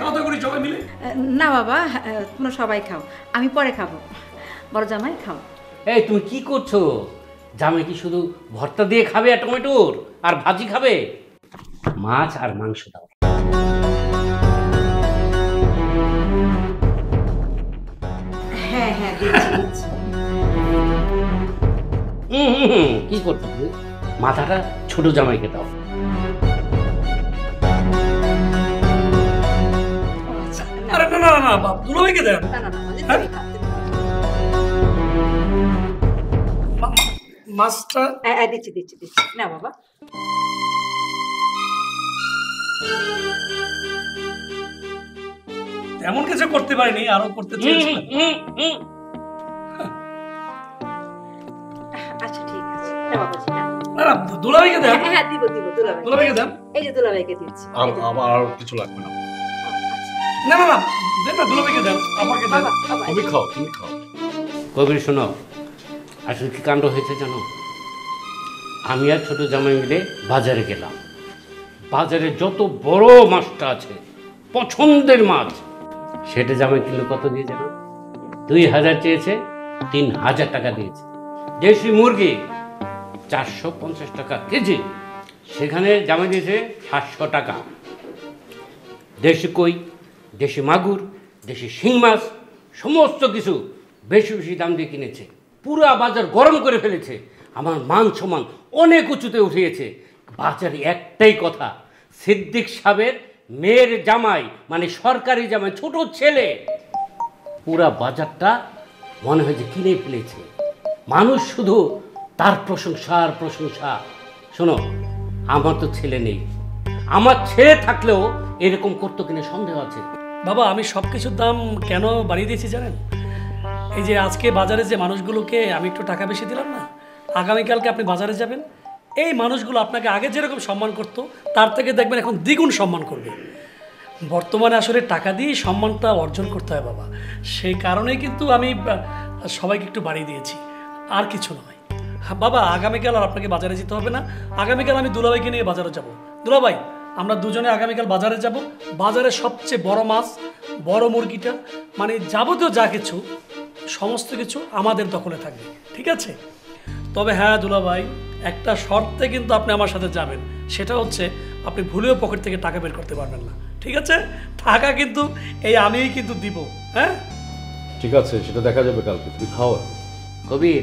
কত করে সবাই মিলে? না বাবা, তোমরা সবাই খাও, আমি পরে খাবো। বড় জামাই খাও। এই তুমি কি করছো? জামাই কি শুধু ভর্তা দিয়ে খাবে আর টমেটোর আর ভাজি খাবে? মাছ আর মাংস দাও। হ্যাঁ হ্যাঁ দিচ্ছি। কি করছো তুমি? মাথাটা ছোট জামাইকে দাও। আরে না না না বাপ, দুলাভাইকে দেন। মাছটা দিচ্ছি না বাবা। এমন কিছু করতে পারিনি, আরো করতে চেয়েছিলাম। আচ্ছা ঠিক আছে না বাবাজি। না না দুলাভাইকে দেন। হ্যাঁ দিব দুলাভাইকে দেন। এই যে দুলাভাইকে দিচ্ছি। আমার আর কিছু লাগবে না। না না না দেন না, দুলাভাইকে দেন, আমাকে দেন। তুমি খাও, তুমি খাও। কবির শোনো, আসলে কি কাণ্ড হয়েছে জানো? আমি আর ছোট জামাই মিলে বাজারে গেলাম। বাজারে যত বড় মাছটা আছে, পছন্দের মাছ, সেটা জামাই কিলো কত দিয়ে জানো? 2000 চেয়েছে, 3000 টাকা দিয়েছে। দেশি মুরগি 450 টাকা কেজি, সেখানে জামাই দিয়েছে 700 টাকা। দেশি কই, দেশি মাগুর, দেশি শিং মাছ, সমস্ত কিছু বেশি বেশি দাম দিয়ে কিনেছে। পুরা বাজার গরম করে ফেলেছে। আমার মান সম্মান অনেক উঁচুতে উঠিয়েছে। বাজারে একটাই কথা, সিদ্দিক সাহেবের মেয়ের জামাই মানে সরকারি জামাই, ছোট ছেলে, পুরা বাজারটা মনে হয় যে কিনে ফেলেছে। মানুষ শুধু তার প্রশংসা আর প্রশংসা। শোনো, আমার তো ছেলে নেই, আমার ছেলে থাকলেও এরকম করতো কিনা সন্দেহ আছে। বাবা আমি সব কিছুর দাম কেন বাড়িয়ে দিয়েছি জানেন? এই যে আজকে বাজারে যে মানুষগুলোকে আমি একটু টাকা বেশি দিলাম না, আগামীকালকে আপনি বাজারে যাবেন, এই মানুষগুলো আপনাকে আগে যেরকম সম্মান করতো তার থেকে দেখবেন এখন দ্বিগুণ সম্মান করবে। বর্তমানে আসলে টাকা দিয়ে সম্মানটা অর্জন করতে হয় বাবা, সেই কারণেই কিন্তু আমি সবাইকে একটু বাড়িয়ে দিয়েছি, আর কিছু নয়। বাবা আগামীকাল আর আপনাকে বাজারে যেতে হবে না, আগামীকাল আমি দুলাভাইকে নিয়ে বাজারে যাব। দুলাভাই আমরা দুজনে আগামীকাল বাজারে যাব। বাজারে সবচেয়ে বড় মাছ, বড় মুরগিটা, মানে যাবতীয় যা কিছু সমস্ত কিছু আমাদের দখলে থাকবে, ঠিক আছে? তবে হ্যাঁ দুলাভাই, একটা শর্তে কিন্তু আপনি আমার সাথে যাবেন, সেটা হচ্ছে আপনি ভুলেও পকেট থেকে টাকা বের করতে পারবেন না, ঠিক আছে? টাকা কিন্তু এই আমিই কিন্তু দিব। হ্যাঁ ঠিক আছে, সেটা দেখা যাবে কালকে। তুমি খাও। কবির,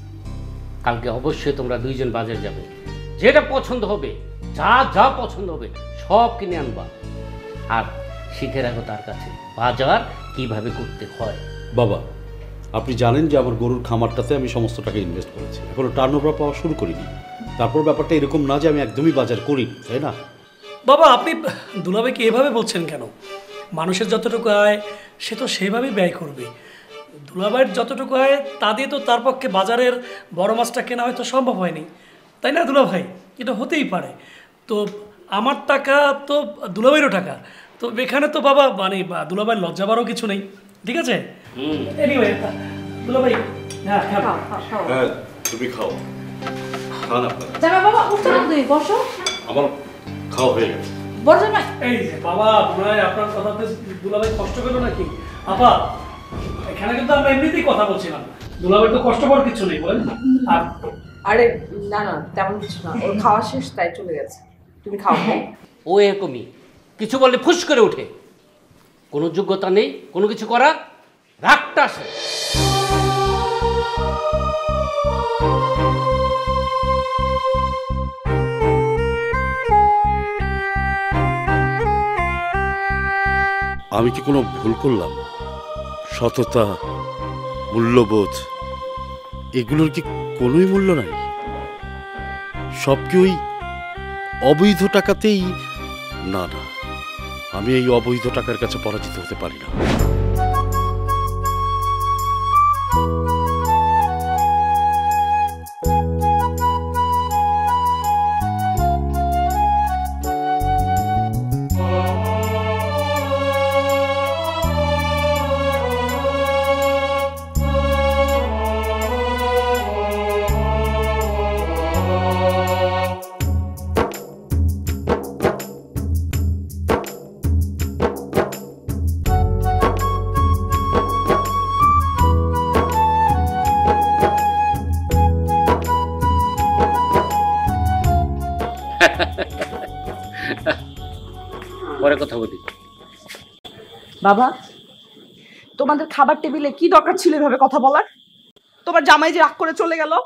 কালকে অবশ্যই তোমরা দুইজন বাজারে যাবে। যেটা পছন্দ হবে, যা যা পছন্দ হবে সব কিনে আনবা। আর শিখে রাখো তার কাছে বাজার কিভাবে করতে হয়। বাবা আপনি জানেন যে আমার গরুর খামারটাতে আমি সমস্ত টাকা ইনভেস্ট করেছি, এখনো টার্নওভার পাওয়া শুরু করিনি। তারপর ব্যাপারটা এরকম না যে আমি একদমই বাজার করি, তাই না? বাবা আপনি দুলাভাইকে এভাবে বলছেন কেন? মানুষের যতটুকু আয় সে তো সেইভাবেই ব্যয় করবে। দুলাভাইয়ের যতটুকু আয় তা দিয়ে তো তার পক্ষে বাজারের বড় মাছটা কেনা হয়তো সম্ভব হয়নি, তাই না দুলাভাই? এটা হতেই পারে। তো আমার টাকা তো দুলাভাইয়েরও টাকা, তো এখানে তো বাবা মানে দুলাভাইয়ের লজ্জাবারও কিছু নেই, ঠিক আছে? এনিওয়ে দুলাভাই হ্যাঁ হ্যাঁ তুমি খাও। খান আপনারা। জামাই বাবা উঠো না, তুমি বসো। আমার খাওয়া হয়ে গেছে। বড় জামাই এই যে বাবা দুলাভাই আপনার কথাতে দুলাভাই কষ্ট পেল নাকি? আপা এখানে কিন্তু আমরা এমনিতেই কথা বলছিলাম, দুলাভাই তো কষ্ট পাওয়ার কিছু নেই বলেন। আর আরে না না তেমন কিছু না, ওর খাওয়া শেষ তাই চলে গেছে। তুমি খাও। হ্যাঁ ও এরকমই, কিছু বললে ফুস করে ওঠে। কোনো যোগ্যতা নেই কোনো কিছু করার, রাগটা আসে। আমি কি কোনো ভুল করলাম? সততা, মূল্যবোধ, এগুলোর কি কোনোই মূল্য নাই? সব কি ওই অবৈধ টাকাতেই? না না, আমি এই অবৈধ টাকার কাছে পরাজিত হতে পারি না। বাবা, তোমাদের খাবার টেবিলে কি দরকার ছিল এভাবে কথা বলার? তোমার জামাই যে রাগ করে চলে গেল।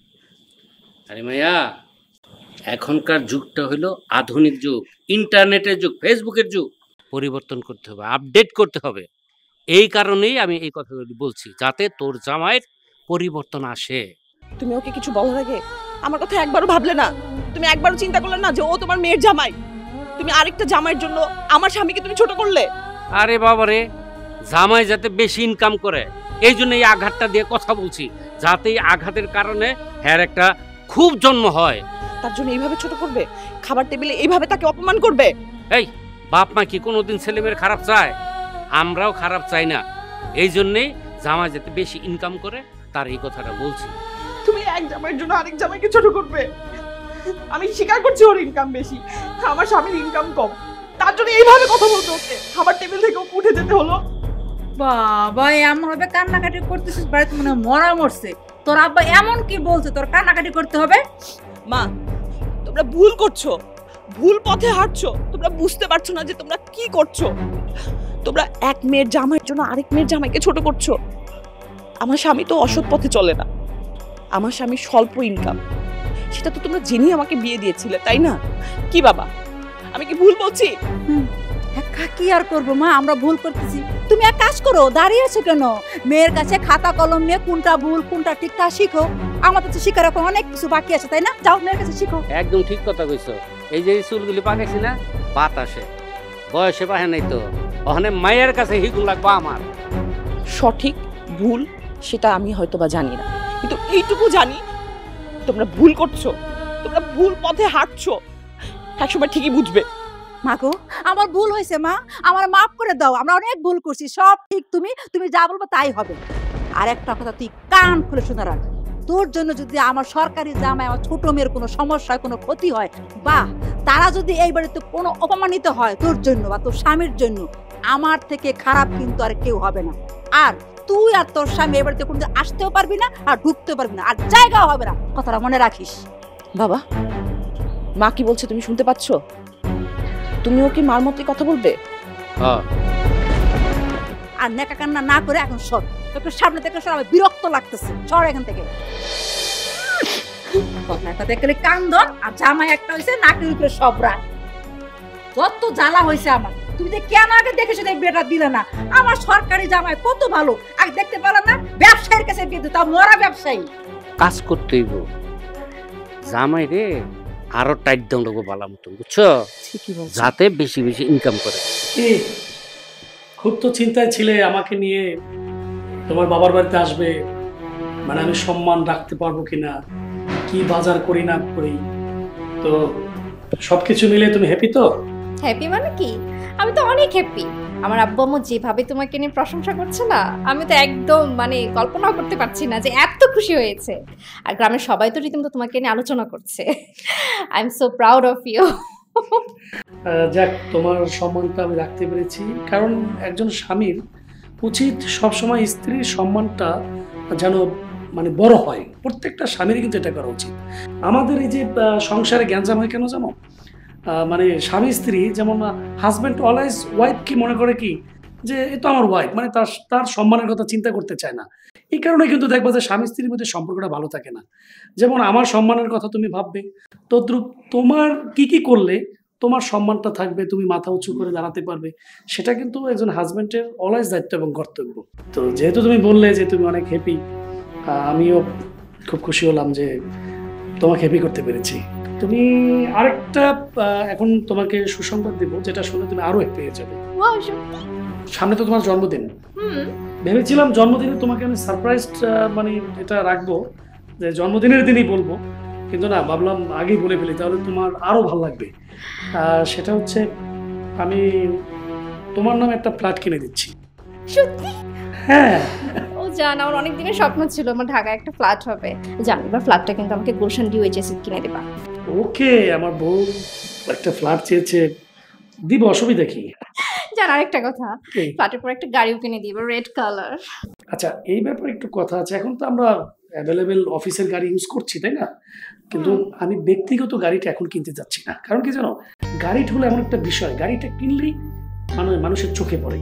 আরে মাইয়া, এখনকার যুগটা হলো আধুনিক যুগ, ইন্টারনেটের যুগ, ফেসবুকের যুগ। পরিবর্তন করতে হবে, আপডেট করতে হবে। এই কারণেই আমি এই কথাগুলো বলছি, যাতে তোর জামাইয়ের পরিবর্তন আসে। তুমি ওকে কিছু বলার আগে আমার কথা একবারও ভাবলে না? তুমি একবারও চিন্তা করলে না যে ও তোমার মেয়ের জামাই? তুমি আরেকটা জামাইয়ের জন্য আমার স্বামীকে তুমি ছোট করলে। আরে বাবারে, জামাই যাতে বেশি ইনকাম করে এই জন্য এই আঘাতটা দিয়ে কথা বলছি, যাতে এই আঘাতের কারণে হ্যার একটা খুব জন্ম হয়। তার জন্য এইভাবে ছোট করবে? খাবার টেবিলে এইভাবে তাকে অপমান করবে? এই বাপ মা কি কোনোদিন ছেলেমেয়ের খারাপ চায়? আমরাও খারাপ চাই না। এই জন্যেই জামাই যাতে বেশি ইনকাম করে তার এই কথাটা বলছি। তুমি এক জামাইয়ের জন্য আরেক জামাইকে ছোট করবে? আমি স্বীকার করছি ওর ইনকাম বেশি, আমার স্বামীর ইনকাম কম, তার জন্য এইভাবে কথা বলতে হচ্ছে। খাবার টেবিল থেকে ওকে উঠে যেতে হলো। বাবা এমন ভাবে কান্নাকাটি করতেছিস, বাড়িতে মনে হয় মরা মরছে। তোর আব্বা এমন কি বলছে তোর কান্নাকাটি করতে হবে? মা, তোমরা ভুল করছো, ভুল পথে হাঁটছো। তোমরা বুঝতে পারছো না যে তোমরা কি করছো। তোমরা এক মেয়ের জামাইয়ের জন্য আরেক মেয়ের জামাইকে ছোট করছো। আমার স্বামী তো অসৎ পথে চলে না, আমার স্বামী স্বল্প ইনকাম, সেটা তো তোমরা জেনেই আমাকে বিয়ে দিয়েছিলে, তাই না? কি বাবা, আমি কি ভুল বলছি? কি আর করবো মা, আমরা ভুল করতেছি। তুমি এক কাজ করো, দাঁড়িয়ে আছো কেন? মেয়ের কাছে খাতা কলম নিয়ে কোনটা ভুল কোনটা ঠিক তা শিখো। আমাদের তো শিখার এখন অনেক কিছু বাকি আছে, তাই না? যাও মেয়ের কাছে শিখো। একদম ঠিক কথা কইছো। এই যে চুলগুলি পাকাইছি না, বাতাসে বয়সে পাহে নাই তো, ওখানে মায়ের কাছে হিগুন লাগবো আমার। সঠিক ভুল সেটা আমি হয়তো বা জানি না, কিন্তু এইটুকু জানি তোমরা ভুল করছো, তোমরা ভুল পথে হাঁটছো। একসময় ঠিকই বুঝবে। মা গো, আমার ভুল হয়েছে মা, আমার মাফ করে দাও। আমরা অনেক ভুল করছি, সব ঠিক। তুমি যা বলবো তাই হবে। আর একটা কথা তুই কান খুলে শুনে রাখ, তোর জন্য যদি আমার সরকারি জামাই আমার ছোট মেয়ের কোনো সমস্যা হয়, কোনো ক্ষতি হয়, বা তারা যদি এই বাড়িতে কোনো অপমানিত হয় তোর জন্য বা তোর স্বামীর জন্য, আমার থেকে খারাপ কিন্তু আর কেউ হবে না। আর তুই আর তোর স্বামী এই বাড়িতে কোনোদিন আসতেও পারবি না আর ঢুকতেও পারবি না, আর জায়গাও হবে না। কথাটা মনে রাখিস। বাবা, মা কি বলছে তুমি শুনতে পাচ্ছ? তুমিও কি মার মতোই কথা বলবে? হ্যাঁ। আর নেকা কান্না না করে এখন সর, তোকে সামনে থেকে সর, আমার বিরক্ত লাগতেছে। সর এখান থেকে। কথা একটা দেখলে কান্দন, আর জামাই একটা হয়েছে নাকের উপরে সব রাখ। কত জ্বালা হয়েছে আমার। তুমি যে কেন আগে দেখে শুধু বিয়েটা দিলে না? আমার সরকারি জামাই কত ভালো, আগে দেখতে পারো না? ব্যবসায়ীর কাছে বিয়ে দিত, মরা ব্যবসায়ী। কাজ করতে হইব, জামাই রে আরো টাইট দণ্ড বালা মতো, বুঝছো? যাতে বেশি বেশি ইনকাম করে। খুব তো চিন্তায় ছিলে আমাকে নিয়ে, তোমার বাবার বাড়িতে আসবে, মানে আমি সম্মান রাখতে পারবো কিনা, কি বাজার করি না করি। তো সবকিছু মিলে তুমি হ্যাপি তো? হ্যাপি মানে কি, আমি তো অনেক হ্যাপি। আমার আব্বু আম্মু যেভাবে তোমাকে নিয়ে প্রশংসা করছে না, আমি তো একদম মানে কল্পনাও করতে পারছি না যে এত খুশি হয়েছে। আর গ্রামের সবাই তো রীতিমতো তোমাকে নিয়ে আলোচনা করছে। I am so proud of you. যাক, তোমার সম্মানটা আমি রাখতে পেরেছি, কারণ একজন স্বামীর উচিত সবসময় স্ত্রীর সম্মানটা যেন মানে বড় হয়। প্রত্যেকটা স্বামীরই কিন্তু এটা করা উচিত। আমাদের এই যে সংসারে গ্যাঞ্জাম হয় কেন জানো? মানে স্বামী স্ত্রী যেমন হাজব্যান্ড অলওয়েজ ওয়াইফ কি মনে করে কি যে এ তো আমার ওয়াইফ, মানে তার সম্মানের কথা চিন্তা করতে চায় না। এই কারণে কিন্তু দেখবা যে স্বামী স্ত্রীর মধ্যে সম্পর্কটা ভালো থাকে না। যেমন আমার সম্মানের কথা তুমি ভাববে, তদ্রুপ তোমার কি কি করলে তোমার সম্মানটা থাকবে, তুমি মাথা উঁচু করে দাঁড়াতে পারবে, সেটা কিন্তু একজন হাজব্যান্ডের অলওয়েজ দায়িত্ব এবং কর্তব্য। তো যেহেতু তুমি বললে যে তুমি অনেক হ্যাপি, আমিও খুব খুশি হলাম যে তোমাকে হ্যাপি করতে পেরেছি। তুমি আরেকটা এখন তোমাকে সুসংবাদ দেবো, যেটা শুনে তুমি আরো হ্যাপি হয়ে যাবে। সামনে তো তোমার জন্মদিন। ভেবেছিলাম জন্মদিনে তোমাকে আমি সারপ্রাইজ মানে এটা রাখবো, যে জন্মদিনের দিনই বলবো, কিন্তু না, ভাবলাম আগেই বলে ফেলি, তাহলে তোমার আরো ভালো লাগবে। সেটা হচ্ছে আমি তোমার নামে একটা ফ্ল্যাট কিনে দিচ্ছি। সত্যি? হ্যাঁ। ও জান, আমার অনেক দিনের স্বপ্ন ছিল আমার ঢাকায় একটা ফ্ল্যাট হবে। জান, এবার ফ্ল্যাটটা কিন্তু আমাকে গুলশান ডিওএইচএস কিনে দেবা। ওকে, আমার বউ একটা ফ্ল্যাট চেয়েছে, দিব, অসুবিধা কি? জান, আরেকটা কথা, ফ্ল্যাটের পর একটা গাড়িও কিনে দিবা, রেড কালার। আচ্ছা, এই ব্যাপারে একটু কথা আছে। এখন তো আমরা অ্যাভেলেবেল অফিসের গাড়ি ইউজ করছি, তাই না? কিন্তু আমি ব্যক্তিগত গাড়িটা এখন কিনতে যাচ্ছি না। কারণ কি জানো, গাড়িটা হলো এমন একটা বিষয়, গাড়িটা কিনলেই মানুষের চোখে পড়ে।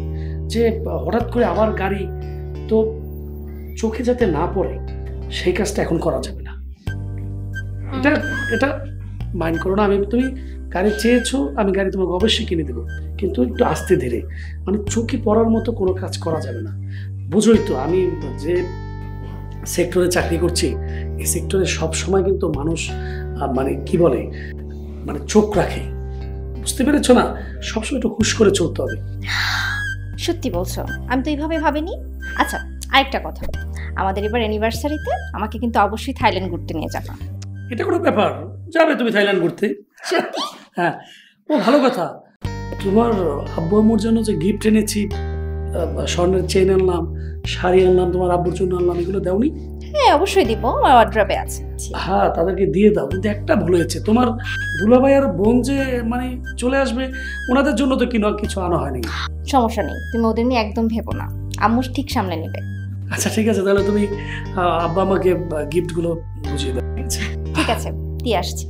যে হঠাৎ করে আবার গাড়ি, তো চোখে যাতে না পড়ে সেই কাজটা এখন করা যাবে না। এটা এটা মাইন্ড করো না। তুমি গাড়ি চেয়েছো, আমি গাড়ি তোমাকে অবশ্যই কিনে দেবো, কিন্তু একটু আস্তে ধীরে, মানে চোখে পড়ার মতো কোনো কাজ করা যাবে না। বুঝোই তো আমি যে সেক্টরে চাকরি করছি, এই সেক্টরে সবসময় কিন্তু মানুষ মানে কি বলে, মানে চোখ রাখে, বুঝতে পেরেছো না? সবসময় একটু হুশ করে চলতে হবে। সত্যি বলছো, আমি তো এইভাবে ভাবিনি। আচ্ছা, আরেকটা কথা, আমাদের এবার অ্যানিভার্সারিতে আমাকে কিন্তু অবশ্যই থাইল্যান্ড ঘুরতে নিয়ে যাবা। এটা কোনো ব্যাপার, যাবে তুমি থাইল্যান্ড ঘুরতে? হ্যাঁ, ও ভালো কথা। তোমার আব্বু আম্মুর জন্য যে গিফট এনেছি, স্বর্ণের চেন আনলাম, শাড়ি আনলাম, তোমার আব্বুর জন্য আনলাম, এগুলো দাওনি? হ্যাঁ অবশ্যই দিব, আমার ওয়ার্ড্রবে আছে। হ্যাঁ, তাদেরকে দিয়ে দাও। কিন্তু একটা ভুল হয়েছে, তোমার দুলাভাই আর বোন যে মানে চলে আসবে, ওনাদের জন্য তো কিছু আনা হয়নি। সমস্যা নেই, তুমি ওদের নিয়ে একদম ভেবো না, আম্মু ঠিক সামলে নেবে। আচ্ছা ঠিক আছে, তাহলে তুমি আব্বা আমাকে গিফটগুলো বুঝিয়ে দাও। ঠিক আছে, দিয়ে আসছি।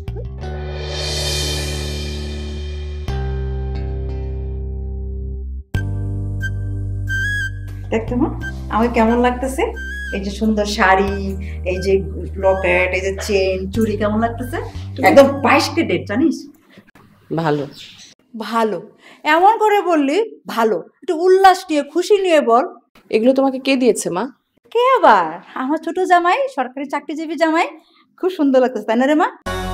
দেখতে মা আমাকে কেমন লাগতেছে? এই যে সুন্দর শাড়ি, এই যে লকেট, এই যে চেন, চুড়ি, কেমন লাগতেছে? একদম 22 ক্যারেট, জানিস? ভালো। ভালো এমন করে বললি? ভালো, একটু উল্লাস নিয়ে, খুশি নিয়ে বল। এগুলো তোমাকে কে দিয়েছে মা? কে আবার? আমার ছোট জামাই, সরকারি চাকরিজীবী জামাই। খুব সুন্দর লাগতেছে, তাই না রে মা?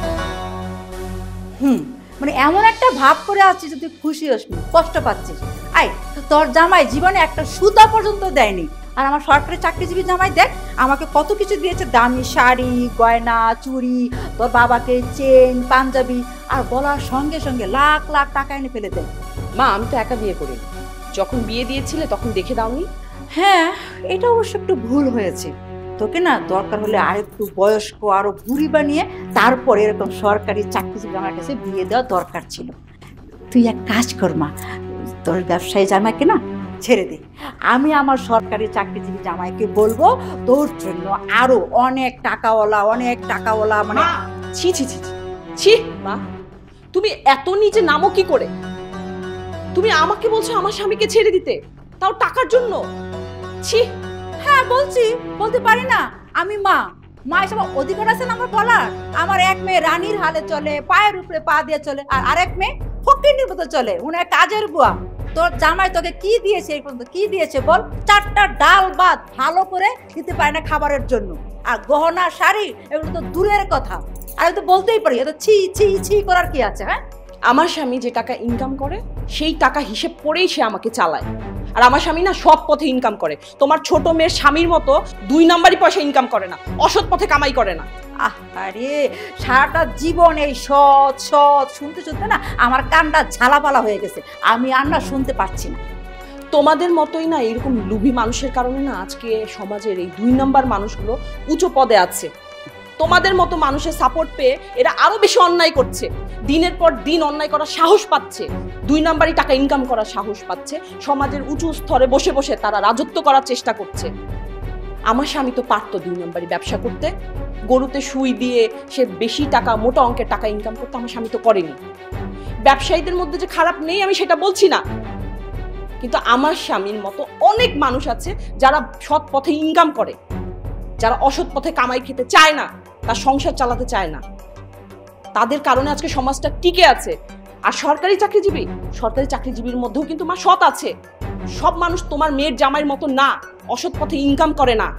মানে এমন একটা ভাব করে আছিস যে তুই খুশি হসনি, কষ্ট পাচ্ছিস। আই, তোর জামাই জীবনে একটা সুতা পর্যন্ত দেয়নি, আর আমার সরকারি চাকরিজীবী জামাই দেখ আমাকে কত কিছু দিয়েছে, দামি শাড়ি, গয়না, চুড়ি, তোর বাবাকে চেন, পাঞ্জাবি, আর বলার সঙ্গে সঙ্গে লাখ লাখ টাকা এনে ফেলে দেয়। মা আমি তো একা বিয়ে করি, যখন বিয়ে দিয়েছিলে তখন দেখে দাওনি? হ্যাঁ, এটা অবশ্য একটু ভুল হয়েছে। তোকে না দরকার হলে আরেকটু বয়স্ক, আরো বুড়ি বানিয়ে তারপরে এরকম সরকারি চাকরিজীবী আমার কাছে বিয়ে দেওয়া দরকার ছিল। তুই এক কাজ কর মা, তোর ব্যবসায়ী জামাইকে না ছেড়ে দে। আমি আমার সরকারি চাকরিজীবী জামাইকে বলবো তোর জন্য আরো অনেক টাকাওয়ালা মানে। ছি ছি ছি ছি মা, তুমি এত নিচে নামো কি করে? তুমি আমাকে বলছো আমার স্বামীকে ছেড়ে দিতে, তাও টাকার জন্য? ছি। হ্যাঁ বলতে পারি না, আমি মা এসব অধিকার আছে না আমার বলার? আমার এক মেয়ে রানীর হালে চলে, পায়ের উপরে পা দিয়ে চলে, আর আরেক মেয়ে ফকিন্নির মতো চলে, উনি কাজের বুয়া। তোর জামাই তোকে কি দিয়েছে এই পর্যন্ত? কি দিয়েছে বল? 4টা ডাল ভাত ভালো করে দিতে পারে না খাবারের জন্য, আর গহনা শাড়ি এগুলো তো দূরের কথা। আর আমি তো বলতেই পারি, এত ছি ছি ছি করার কি আছে? হ্যাঁ, আমার স্বামী যে টাকা ইনকাম করে সেই টাকা হিসেব করেই সে আমাকে চালায়, আর আমার স্বামী না সৎ পথে ইনকাম করে। তোমার ছোট মেয়ের স্বামীর মতো 2 নাম্বারই পয়সা ইনকাম করে না, অসৎ পথে কামাই করে না। আরে সারাটা জীবন এই সৎ শুনতে শুনতে না আমার কানটা ঝালাপালা হয়ে গেছে, আমি আর না শুনতে পাচ্ছি না। তোমাদের মতোই না এরকম লোভী মানুষের কারণে না আজকে সমাজের এই 2 নাম্বার মানুষগুলো উঁচু পদে আছে। তোমাদের মতো মানুষের সাপোর্ট পেয়ে এরা আরো বেশি অন্যায় করছে, দিনের পর দিন অন্যায় করার সাহস পাচ্ছে, 2 নাম্বারই টাকা ইনকাম করার সাহস পাচ্ছে, সমাজের উঁচু স্তরে বসে বসে তারা রাজত্ব করার চেষ্টা করছে। আমার স্বামী তো পারতো 2 নাম্বারই ব্যবসা করতে, গরুতে সুই দিয়ে সে বেশি টাকা, মোটা অঙ্কের টাকা ইনকাম করতে। আমার স্বামী তো করেনি। ব্যবসায়ীদের মধ্যে যে খারাপ নেই আমি সেটা বলছি না, কিন্তু আমার স্বামীর মতো অনেক মানুষ আছে যারা সৎ পথে ইনকাম করে, যারা অসৎ পথে কামাই খেতে চায় না, তার সংসার চালাতে চায় না। তাদের কারণে আজকে সমাজটা টিকে আছে। আর সরকারি চাকরিজীবীর মধ্যেও কিন্তু মা সৎ আছে। সব মানুষ তোমার মেয়ের জামাইয়ের মতো না, অসৎ পথে ইনকাম করে না।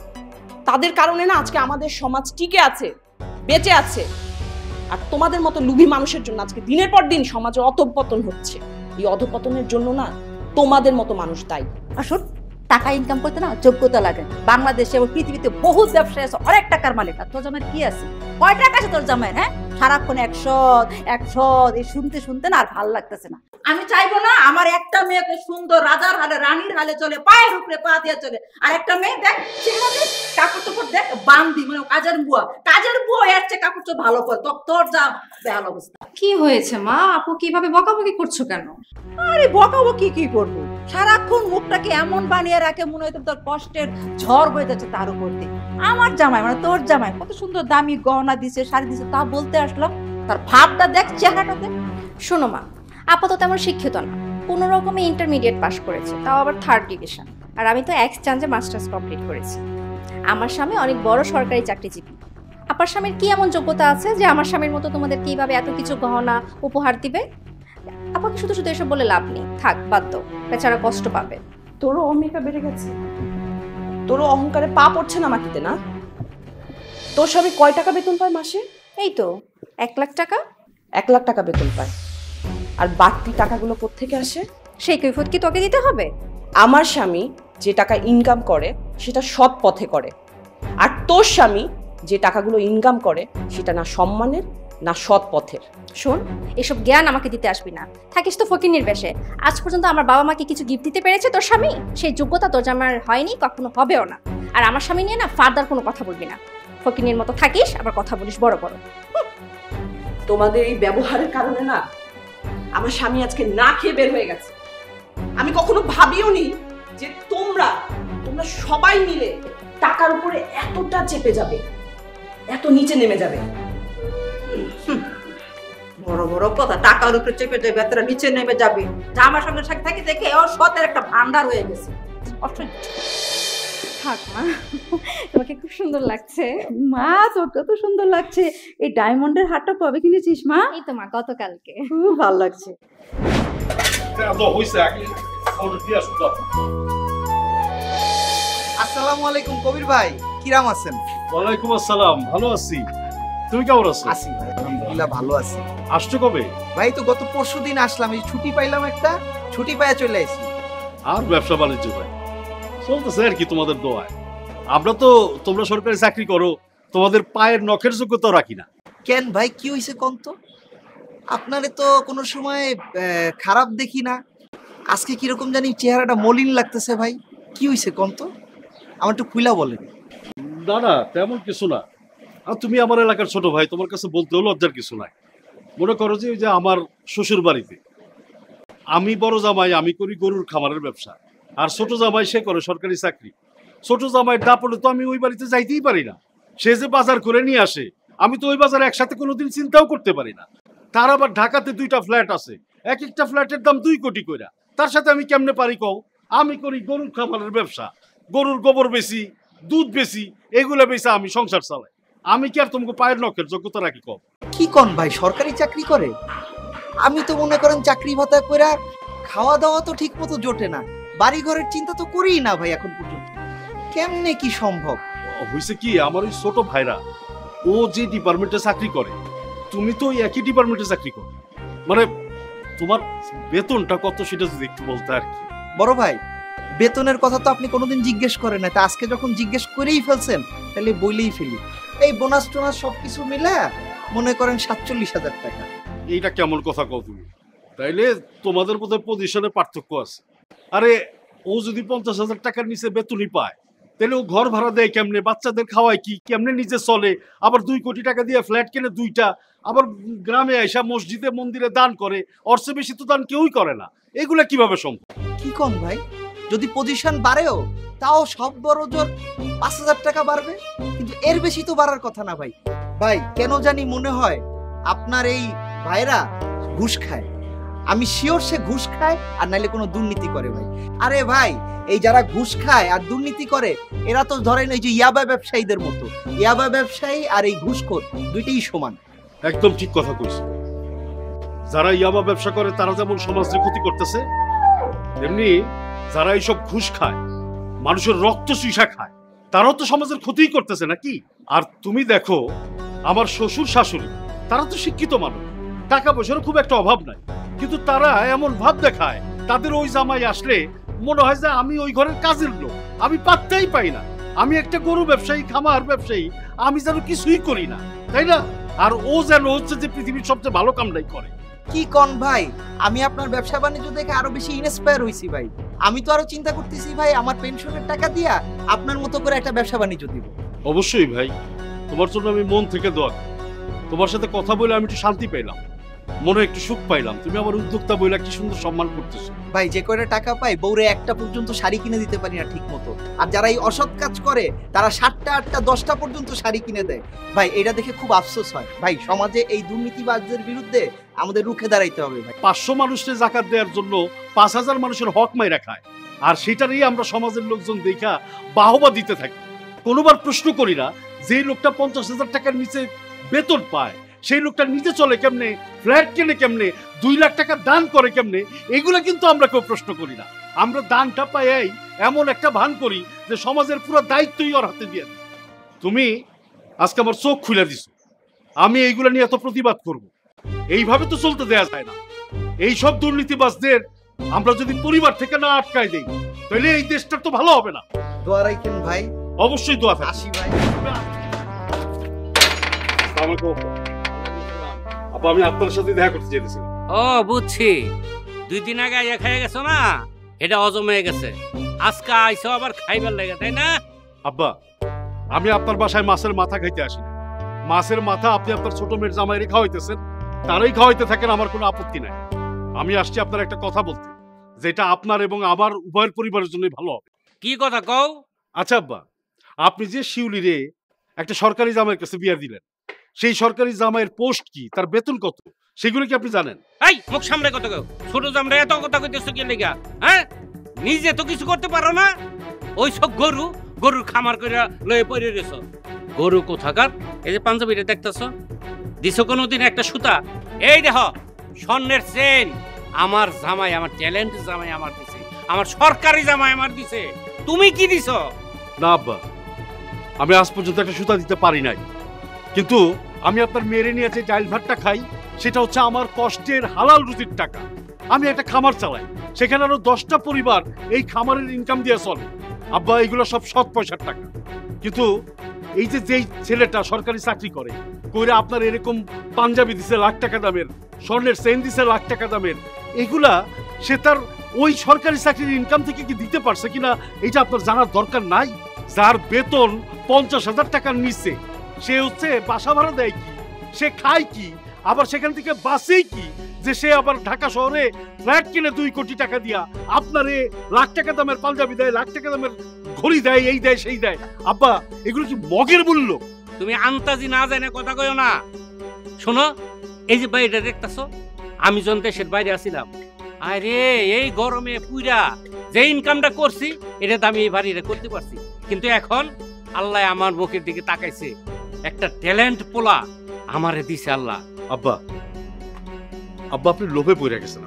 তাদের কারণে না আজকে আমাদের সমাজ টিকে আছে, বেঁচে আছে। আর তোমাদের মতো লোভী মানুষের জন্য আজকে দিনের পর দিন সমাজে অধঃপতন হচ্ছে। এই অধঃপতনের জন্য না তোমাদের মতো মানুষ দায়ী। আসুন, টাকা ইনকাম করতে না যোগ্যতা লাগে। বাংলাদেশে এবং পৃথিবীতে বহুত ব্যবসায়ী আছে, অনেক টাকার মালিক। আর তোর জামাইয়ের কি আছে? কয় টাকা আছে তোর জামাইয়ের? হ্যাঁ, সারাক্ষণ একশত এই শুনতে শুনতে না আর ভালো লাগতেছে না। আমি চাইবো না আমার একটা মেয়েকে সুন্দর রাজার হালে, রানীর হালে চলে, পায়ের উপরে পা দিয়ে চলে, আর একটা মেয়ে দেখ কাপড় চোপড় দেখ বান্দি, মানে কাজের বুয়া এসছে কাপড় চোপড় ভালো করে। তোর যা বেহাল অবস্থা। কি হয়েছে মা? আপু কিভাবে বকাবকি করছো কেন? আরে বকাবকি কি করবো? সারাক্ষণ মুখটাকে এমন বানিয়ে রাখে মনে হয় তোর কষ্টের ঝড় বয়ে যাচ্ছে তার উপর দিয়ে। আমার জামাই মানে তোর জামাই কত সুন্দর দামি গহনা দিছে, শাড়ি দিছে, তা বলতে আসলাম। তার ভাবটা দেখ, চেহারাটা দেখ। শোনো মা, আপা তো তেমন শিক্ষিত না, কোনো রকমে ইন্টারমিডিয়েট পাশ করেছে, তাও আবার 3rd ডিভিশন। আর আমি তো এক্সচেঞ্জে মাস্টার্স কমপ্লিট করেছি। আমার স্বামী অনেক বড় সরকারি চাকরিজীবী। আপনার স্বামীর কি এমন যোগ্যতা আছে যে আমার স্বামীর মতো তোমাদের কিভাবে এত কিছু গহনা উপহার দিবে? আপনাকে শুধু শুধু এসব বলে লাভ নেই, থাক বাদ দাও, বেচারা কষ্ট পাবে। তোরও অহমিকা বেড়ে গেছে, তোরও অহংকারে পা পড়ছে না মাটিতে না? তোর স্বামী কয় টাকা বেতন পায় মাসে? এই তো 1 লাখ টাকা। 1 লাখ টাকা বেতন পায়। আর বাড়তি টাকাগুলো কোত্থেকে আসে? সেই কৈফিয়ত কি তোকে দিতে হবে? আমার স্বামী যে টাকা ইনকাম করে সেটা সৎ পথে করে, আর তোর স্বামী যে টাকাগুলো ইনকাম করে সেটা না সম্মানের না সৎ পথের। শোন, এসব জ্ঞান আমাকে দিতে আসবি না। থাকিস তো ফকিন্নির বেশে। আজ পর্যন্ত আমার বাবা মাকে কিছু গিফট দিতে পেরেছে তোর স্বামী? সেই যোগ্যতা তোর জামার হয়নি, কখনো হবেও না। আর আমার স্বামী নিয়ে না ফার্দার কোনো কথা বলবি না। ফকিন্নির মতো থাকিস, আবার কথা বলিস বড় বড়। তোমাদের এই ব্যবহারের কারণে না আমার স্বামী আজকে না খেয়ে বের হয়ে গেছে। আমি কখনো ভাবিও নি যে তোমরা সবাই মিলে টাকার উপরে এতটা চেপে যাবে, এত নিচে নেমে যাবে। বড় বড় কথা, টাকার উপরে চেপে যাবে, এতটা নিচে নেমে যাবে। জামার সঙ্গে সাথে থাকি দেখে ওর সতের একটা ভান্ডার হয়ে গেছে। থাক মা, তোমাকে খুব সুন্দর লাগছে। মা তোকে তো সুন্দর লাগছে। এই ডায়মন্ডের হারটা কবে কিনেছিস মা? এই তো মা, গতকালকে। খুব ভালো লাগছে। আসসালামু আলাইকুম কবির ভাই, কিরাম আছেন? ওয়ালাইকুম আসসালাম, ভালো আছি। তুমি কেমন আছো? আছি ভাই, আলহামদুলিল্লাহ ভালো আছি। আসছো কবে? ভাই তো গত পরশুদিন আসলাম, এই ছুটি পাইলাম, একটা ছুটি পাইয়া চলে আসি। আর ব্যবসা বাণিজ্য ভাই চলতেছে আর কি, তোমাদের দোয়ায়। আমরা তো, তোমরা সরকারি চাকরি করো, তোমাদের পায়ের নখের যোগ্যতা রাখি না। কেন ভাই, কি হয়েছে কোন তো? আপনারে তো কোনো সময় খারাপ দেখি না, আজকে কিরকম জানি চেহারাটা মলিন লাগতেছে ভাই, কি হয়েছে কোন তো? আমার একটু খুইলা বলেন। না না, তেমন কিছু না। আর তুমি আমার এলাকার ছোট ভাই, তোমার কাছে বলতেও লজ্জার কিছু নাই। মনে করো যে ওই যে আমার শ্বশুর বাড়িতে আমি বড় জামাই, আমি করি গরুর খামারের ব্যবসা, আর ছোট জামাই সে করে সরকারি চাকরি। ছোট জামাই দাপড়ে তো আমি ওই বাড়িতে যাইতেই পারি না। সে যে বাজার করে নিয়ে আসে, আমি তো ওই বাজারে একসাথে কোনোদিন চিন্তাও করতে পারি না। তার আবার ঢাকাতে 2টা ফ্ল্যাট আছে, এক একটা ফ্ল্যাটের দাম 2 কোটি কইরা। তার সাথে আমি কেমনে পারি কও? আমি করি গরুর খামারের ব্যবসা, গরুর গোবর বেশি, দুধ বেশি, এগুলো বেশি আমি সংসার চালাই। আমি কি আর তোমাকে পায়ের নখের যোগ্যতা রাখি কও? কি কোন ভাই, সরকারি চাকরি করে? আমি তো মনে করেন চাকরি ভাতা কইরা খাওয়া দাওয়া তো ঠিক মতো জোটে না, বাড়ি ঘরের চিন্তা তো করিই না ভাই এখন পর্যন্ত। কেমনে কি সম্ভব? হয়েছে কি, আমার ওই ছোট ভাইরা ও যে ডিপার্টমেন্টে চাকরি করে, তুমি তো ওই একই ডিপার্টমেন্টে চাকরি করো, মানে তোমার বেতনটা কত সেটা যদি একটু বলতে আর কি। বড় ভাই, বেতনের কথা তো আপনি কোনোদিন জিজ্ঞেস করেন না, তা আজকে যখন জিজ্ঞেস করেই ফেলছেন তাহলে বইলেই ফেলি। এই বোনাস টোনাস সবকিছু মিলে মনে করেন 47,000 টাকা। এইটা কেমন কথা কও তুমি? তাইলে তোমাদের বোধহয় পজিশনে পার্থক্য আছে। আরে ও যদি 50,000 টাকার নিচে বেতনই পায়, তাহলে ও ঘর ভাড়া দেয় কেমনে, বাচ্চাদের খাওয়ায় কি, কেমনে নিজে চলে, আবার 2 কোটি টাকা দিয়ে ফ্ল্যাট কিনে 2টা, আবার গ্রামে আইসা মসজিদে মন্দিরে দান করে, ওর চেয়ে বেশি তো দান কেউই করে না। এগুলা কিভাবে সম্ভব? কি কোন ভাই, যদি পজিশন বাড়েও তাও সব বড় জোর 5,000 টাকা বাড়বে, কিন্তু এর বেশি তো বাড়ার কথা না ভাই। ভাই কেন জানি মনে হয় আপনার এই ভাইরা ঘুষ খায়। আমি শিওর সে ঘুষ খায় আর নাইলে কোনো দুর্নীতি করে ভাই। আরে ভাই, এই যারা ঘুষ খায় আর দুর্নীতি করে এরা তো ধরেন এই যে ইয়াবা ব্যবসায়ীদের মতো। ইয়াবা ব্যবসায়ী আর এই ঘুষখোর দুইটাই সমান। একদম ঠিক কথা কইছো। যারা ইয়াবা ব্যবসা করে তারা যেমন সমাজের ক্ষতি করতেছে, তেমনি যারা এইসব ঘুষ খায়, মানুষের রক্ত চুষা খায়, তারাও তো সমাজের ক্ষতিই করতেছে নাকি? আর তুমি দেখো আমার শ্বশুর শাশুড়ি, তারা তো শিক্ষিত মানুষ, টাকা পয়সার খুব একটা অভাব নাই, কিন্তু তারা এমন ভাব দেখায় তাদের ওই জামাই আসলে মনে হয় যে আমি ওই ঘরের কাজের লোক, আমি পাত্তাই পাই না, আমি একটা গরু ব্যবসায়ী, খামার ব্যবসায়ী, আমি যেন কিছুই করি না, তাই না? আর ও যেন হচ্ছে যে পৃথিবীর সবচেয়ে ভালো কামটাই করে। কি কোন ভাই, আমি আপনার ব্যবসা বাণিজ্য দেখে আরো বেশি ইন্সপায়ার হইছি ভাই। আমি তো আরো চিন্তা করতেছি ভাই, আমার পেনশনের টাকা দিয়া আপনার মতো করে একটা ব্যবসা বাণিজ্য দিব। অবশ্যই ভাই, তোমার জন্য আমি মন থেকে দোয়া করি। তোমার সাথে কথা বলে আমি একটু শান্তি পাইলাম, মনে একটু সুখ পাইলাম। তুমি আমার উদ্যোক্তা বইলা কি সুন্দর সম্মান করতেছো। ভাই যে কয়টা টাকা পাই বউরে একটা পর্যন্ত শাড়ি কিনে দিতে পারি না ঠিক মতো, আর যারা এই অসৎ কাজ করে তারা 7টা 8টা 10টা পর্যন্ত শাড়ি কিনে দেয়। ভাই এটা দেখে খুব আফসোস হয় ভাই, সমাজে এই দুর্নীতিবাজদের বিরুদ্ধে আমাদের রুখে দাঁড়াইতে হবে ভাই। 500 মানুষকে জাকাত দেওয়ার জন্য 5000 মানুষের হক মাইরা খায়, আর সেটারই আমরা সমাজের লোকজন দেখা বাহবা দিতে থাকি। কোনোবার প্রশ্ন করি না যে লোকটা 50,000 টাকার নিচে বেতন পায় সেই লোকটা নিজে চলে কেমনে, ফ্ল্যাট কেনে কেমনে, 2 লাখ টাকা দান করে কেমনে, এগুলো কিন্তু আমরা কেউ প্রশ্ন করি না। আমরা দানটা পাই এমন একটা ভান করি যে সমাজের পুরো দায়িত্বই ওর হাতে দিয়ে দিই। তুমি আজকে আমার চোখ খুলে দিছো, আমি এইগুলো নিয়ে এত প্রতিবাদ করব। এইভাবে তো চলতে দেয়া যায় না। এই সব দুর্নীতিবাজদের আমরা যদি পরিবার থেকে না আটকায় দেই তাহলে এই দেশটার তো ভালো হবে না। দোয়া রাখেন ভাই। অবশ্যই দোয়া থাকবে। আসি ভাই। আপা, আমি আপনার সাথে দেখা করতে চেয়েছিলাম। ও বুঝছি, 2 দিন আগে আইয়া খাইয়া গেছো না, এটা হজম হয়ে গেছে। আজকে আইসো আবার খাইবার লাগে, তাই না? আব্বা, আমি আপনার বাসায় মাছের মাথা খাইতে আসি না। মাছের মাথা আপনি আপনার ছোট মেয়ের জামাইরে খাওয়াইতেছেন, তারাই খাওয়াইতে থাকেন, আমার কোনো আপত্তি নাই। আমি আসছি আপনার একটা কথা বলতে, যেটা আপনার এবং আমার উভয়ের পরিবারের জন্যই ভালো হবে। কি কথা কও? আচ্ছা আব্বা, আপনি যে শিউলিরে একটা সরকারি জামাইয়ের কাছে বিয়ে দিলেন, সেই সরকারি জামাইয়ের পোস্ট কি, তার বেতন কত, সেগুলো কি আপনি জানেন? এই মুখ সামনে কথা কও। ছোট জামরা এত কথা কইতেছো কি লাগা? হ্যাঁ, নিজে তো কিছু করতে পারো না। ওই সব গরুর খামার কইরা লয়ে পড়ে গেছো। গরু কোথাকার? এই যে পাঞ্জাবিটা দেখতেছো, দিছো কোনোদিন একটা সুতা? এই দেখো, স্বর্ণের চেন আমার জামাই, আমার ট্যালেন্ট জামাই আমার দিছে, আমার সরকারি জামাই আমার দিছে। তুমি কি দিছো? না আব্বা, আমি আজ পর্যন্ত একটা সুতা দিতে পারি নাই, কিন্তু আমি আপনার মেরে নিয়ে যে ডাইল ভাতটা খাই সেটা হচ্ছে আমার কষ্টের হালাল রুজির টাকা। আমি একটা খামার চালাই, সেখানে আরো 10টা পরিবার এই খামারের ইনকাম দিয়ে চলে। আব্বা, এগুলো সব সৎ পয়সার টাকা। কিন্তু এই যে যেই ছেলেটা সরকারি চাকরি করে, কইরা আপনার এরকম পাঞ্জাবি দিছে লাখ টাকা দামের, স্বর্ণের চেন দিছে লাখ টাকা দামের, এগুলা সে তার ওই সরকারি চাকরির ইনকাম থেকে কি দিতে পারছে কিনা এটা আপনার জানার দরকার নাই? যার বেতন 50,000 টাকার নিচে, সে হচ্ছে বাসা ভাড়া দেয় কি, সে খায় কি, আবার সেখান থেকে বাঁচেই কি, যে সে আবার ঢাকা শহরে ফ্ল্যাট কিনে 2 কোটি টাকা দিয়া আপনারে লাখ টাকা দামের পাঞ্জাবি দেয়, লাখ টাকা দামের ঘড়ি দেয়, এই দেয় সেই দেয়। আব্বা, এগুলো কি মগের মূল্য? তুমি আন্তাজি না জানে কথা কইও না। শোনো, এই যে বাড়িটা দেখতেছো, আমি যখন দেশের বাইরে আসিলাম, আরে এই গরমে পুইরা যে ইনকামটা করছি এটা আমি এই বাড়িটা করতে পারছি। কিন্তু এখন আল্লাহ আমার মুখের দিকে তাকাইছে, একটা ট্যালেন্ট পোলা আমারে দিছে আল্লাহ। আব্বা, আব্বা, আপনি লোভে পড়ে গেছেন।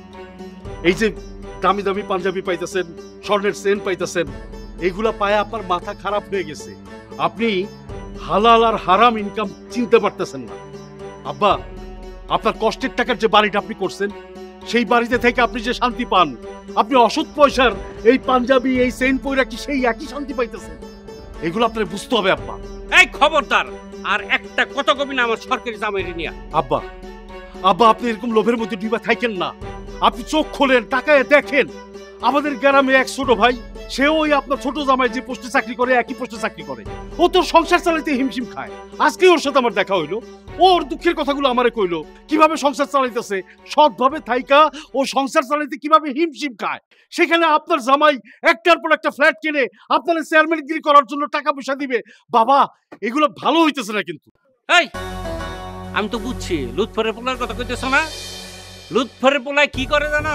এই যে দামি দামি পাঞ্জাবি পাইতেছেন, স্বর্ণের চেন পাইতেছেন, এইগুলা পায়ে আপনার মাথা খারাপ হয়ে গেছে। আপনি হালাল আর হারাম ইনকাম চিনতে পারতেছেন না। আব্বা, আপনার কষ্টের টাকার যে বাড়িটা আপনি করছেন, সেই বাড়িতে থেকে আপনি যে শান্তি পান, আপনি অসৎ পয়সার এই পাঞ্জাবি এই চেন পয়রা কি সেই একই শান্তি পাইতেছেন? এগুলো আপনার বুঝতে হবে আব্বা। এই খবরদার, আর একটা কথা কবি না আমার সরকারি জামাইরে নিয়া। আব্বা, আব্বা, আপনি এরকম লোভের মধ্যে ডিবা থাকেন না। আপনি চোখ খোলেন, তাকায় দেখেন, আমাদের গ্রামে এক ছোট ভাই, সেও ওই আপনার ছোট জামাই যে পোস্টে চাকরি করে একই পোস্টে চাকরি করে, ও তো সংসার চালাইতে হিমশিম খায়। আজকে ওর সাথে আমার দেখা হইলো, ওর দুঃখের কথাগুলো আমারে কইলো, কিভাবে সংসার চালাইতেছে, সৎভাবে থাইকা ও সংসার চালাইতে কিভাবে হিমশিম খায়। সেখানে আপনার জামাই একটার পর একটা ফ্ল্যাট কিনে আপনার চেয়ারম্যানগিরি করার জন্য টাকা পয়সা দিবে। বাবা, এগুলো ভালো হইতেছে না কিন্তু। এই, আমি তো বুঝছি লুৎফরের পোলার কথা কইতেছ না। লুৎফরের পোলায় কি করে জানো?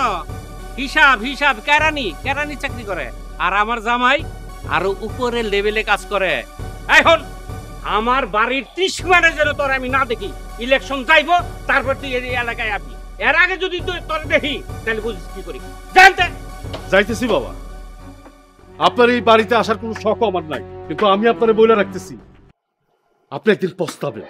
হিসাব কেরানি চাকরি করে। আর আমার জামাই আরো উপরের লেভেলে কাজ করে। এখন আমার বাড়ির 30 মানে যেন তোর আমি না দেখি। ইলেকশন যাইবো, তারপর তুই এই এলাকায় আসবি। এর আগে যদি তুই তোর দেখি তাহলে বুঝিস কি করি। জানতে যাইতেছি বাবা, আপনার এই বাড়িতে আসার কোনো শখ আমার নাই, কিন্তু আমি আপনারে বলে রাখতেছি, আপনি একদিন পস্তাবেন।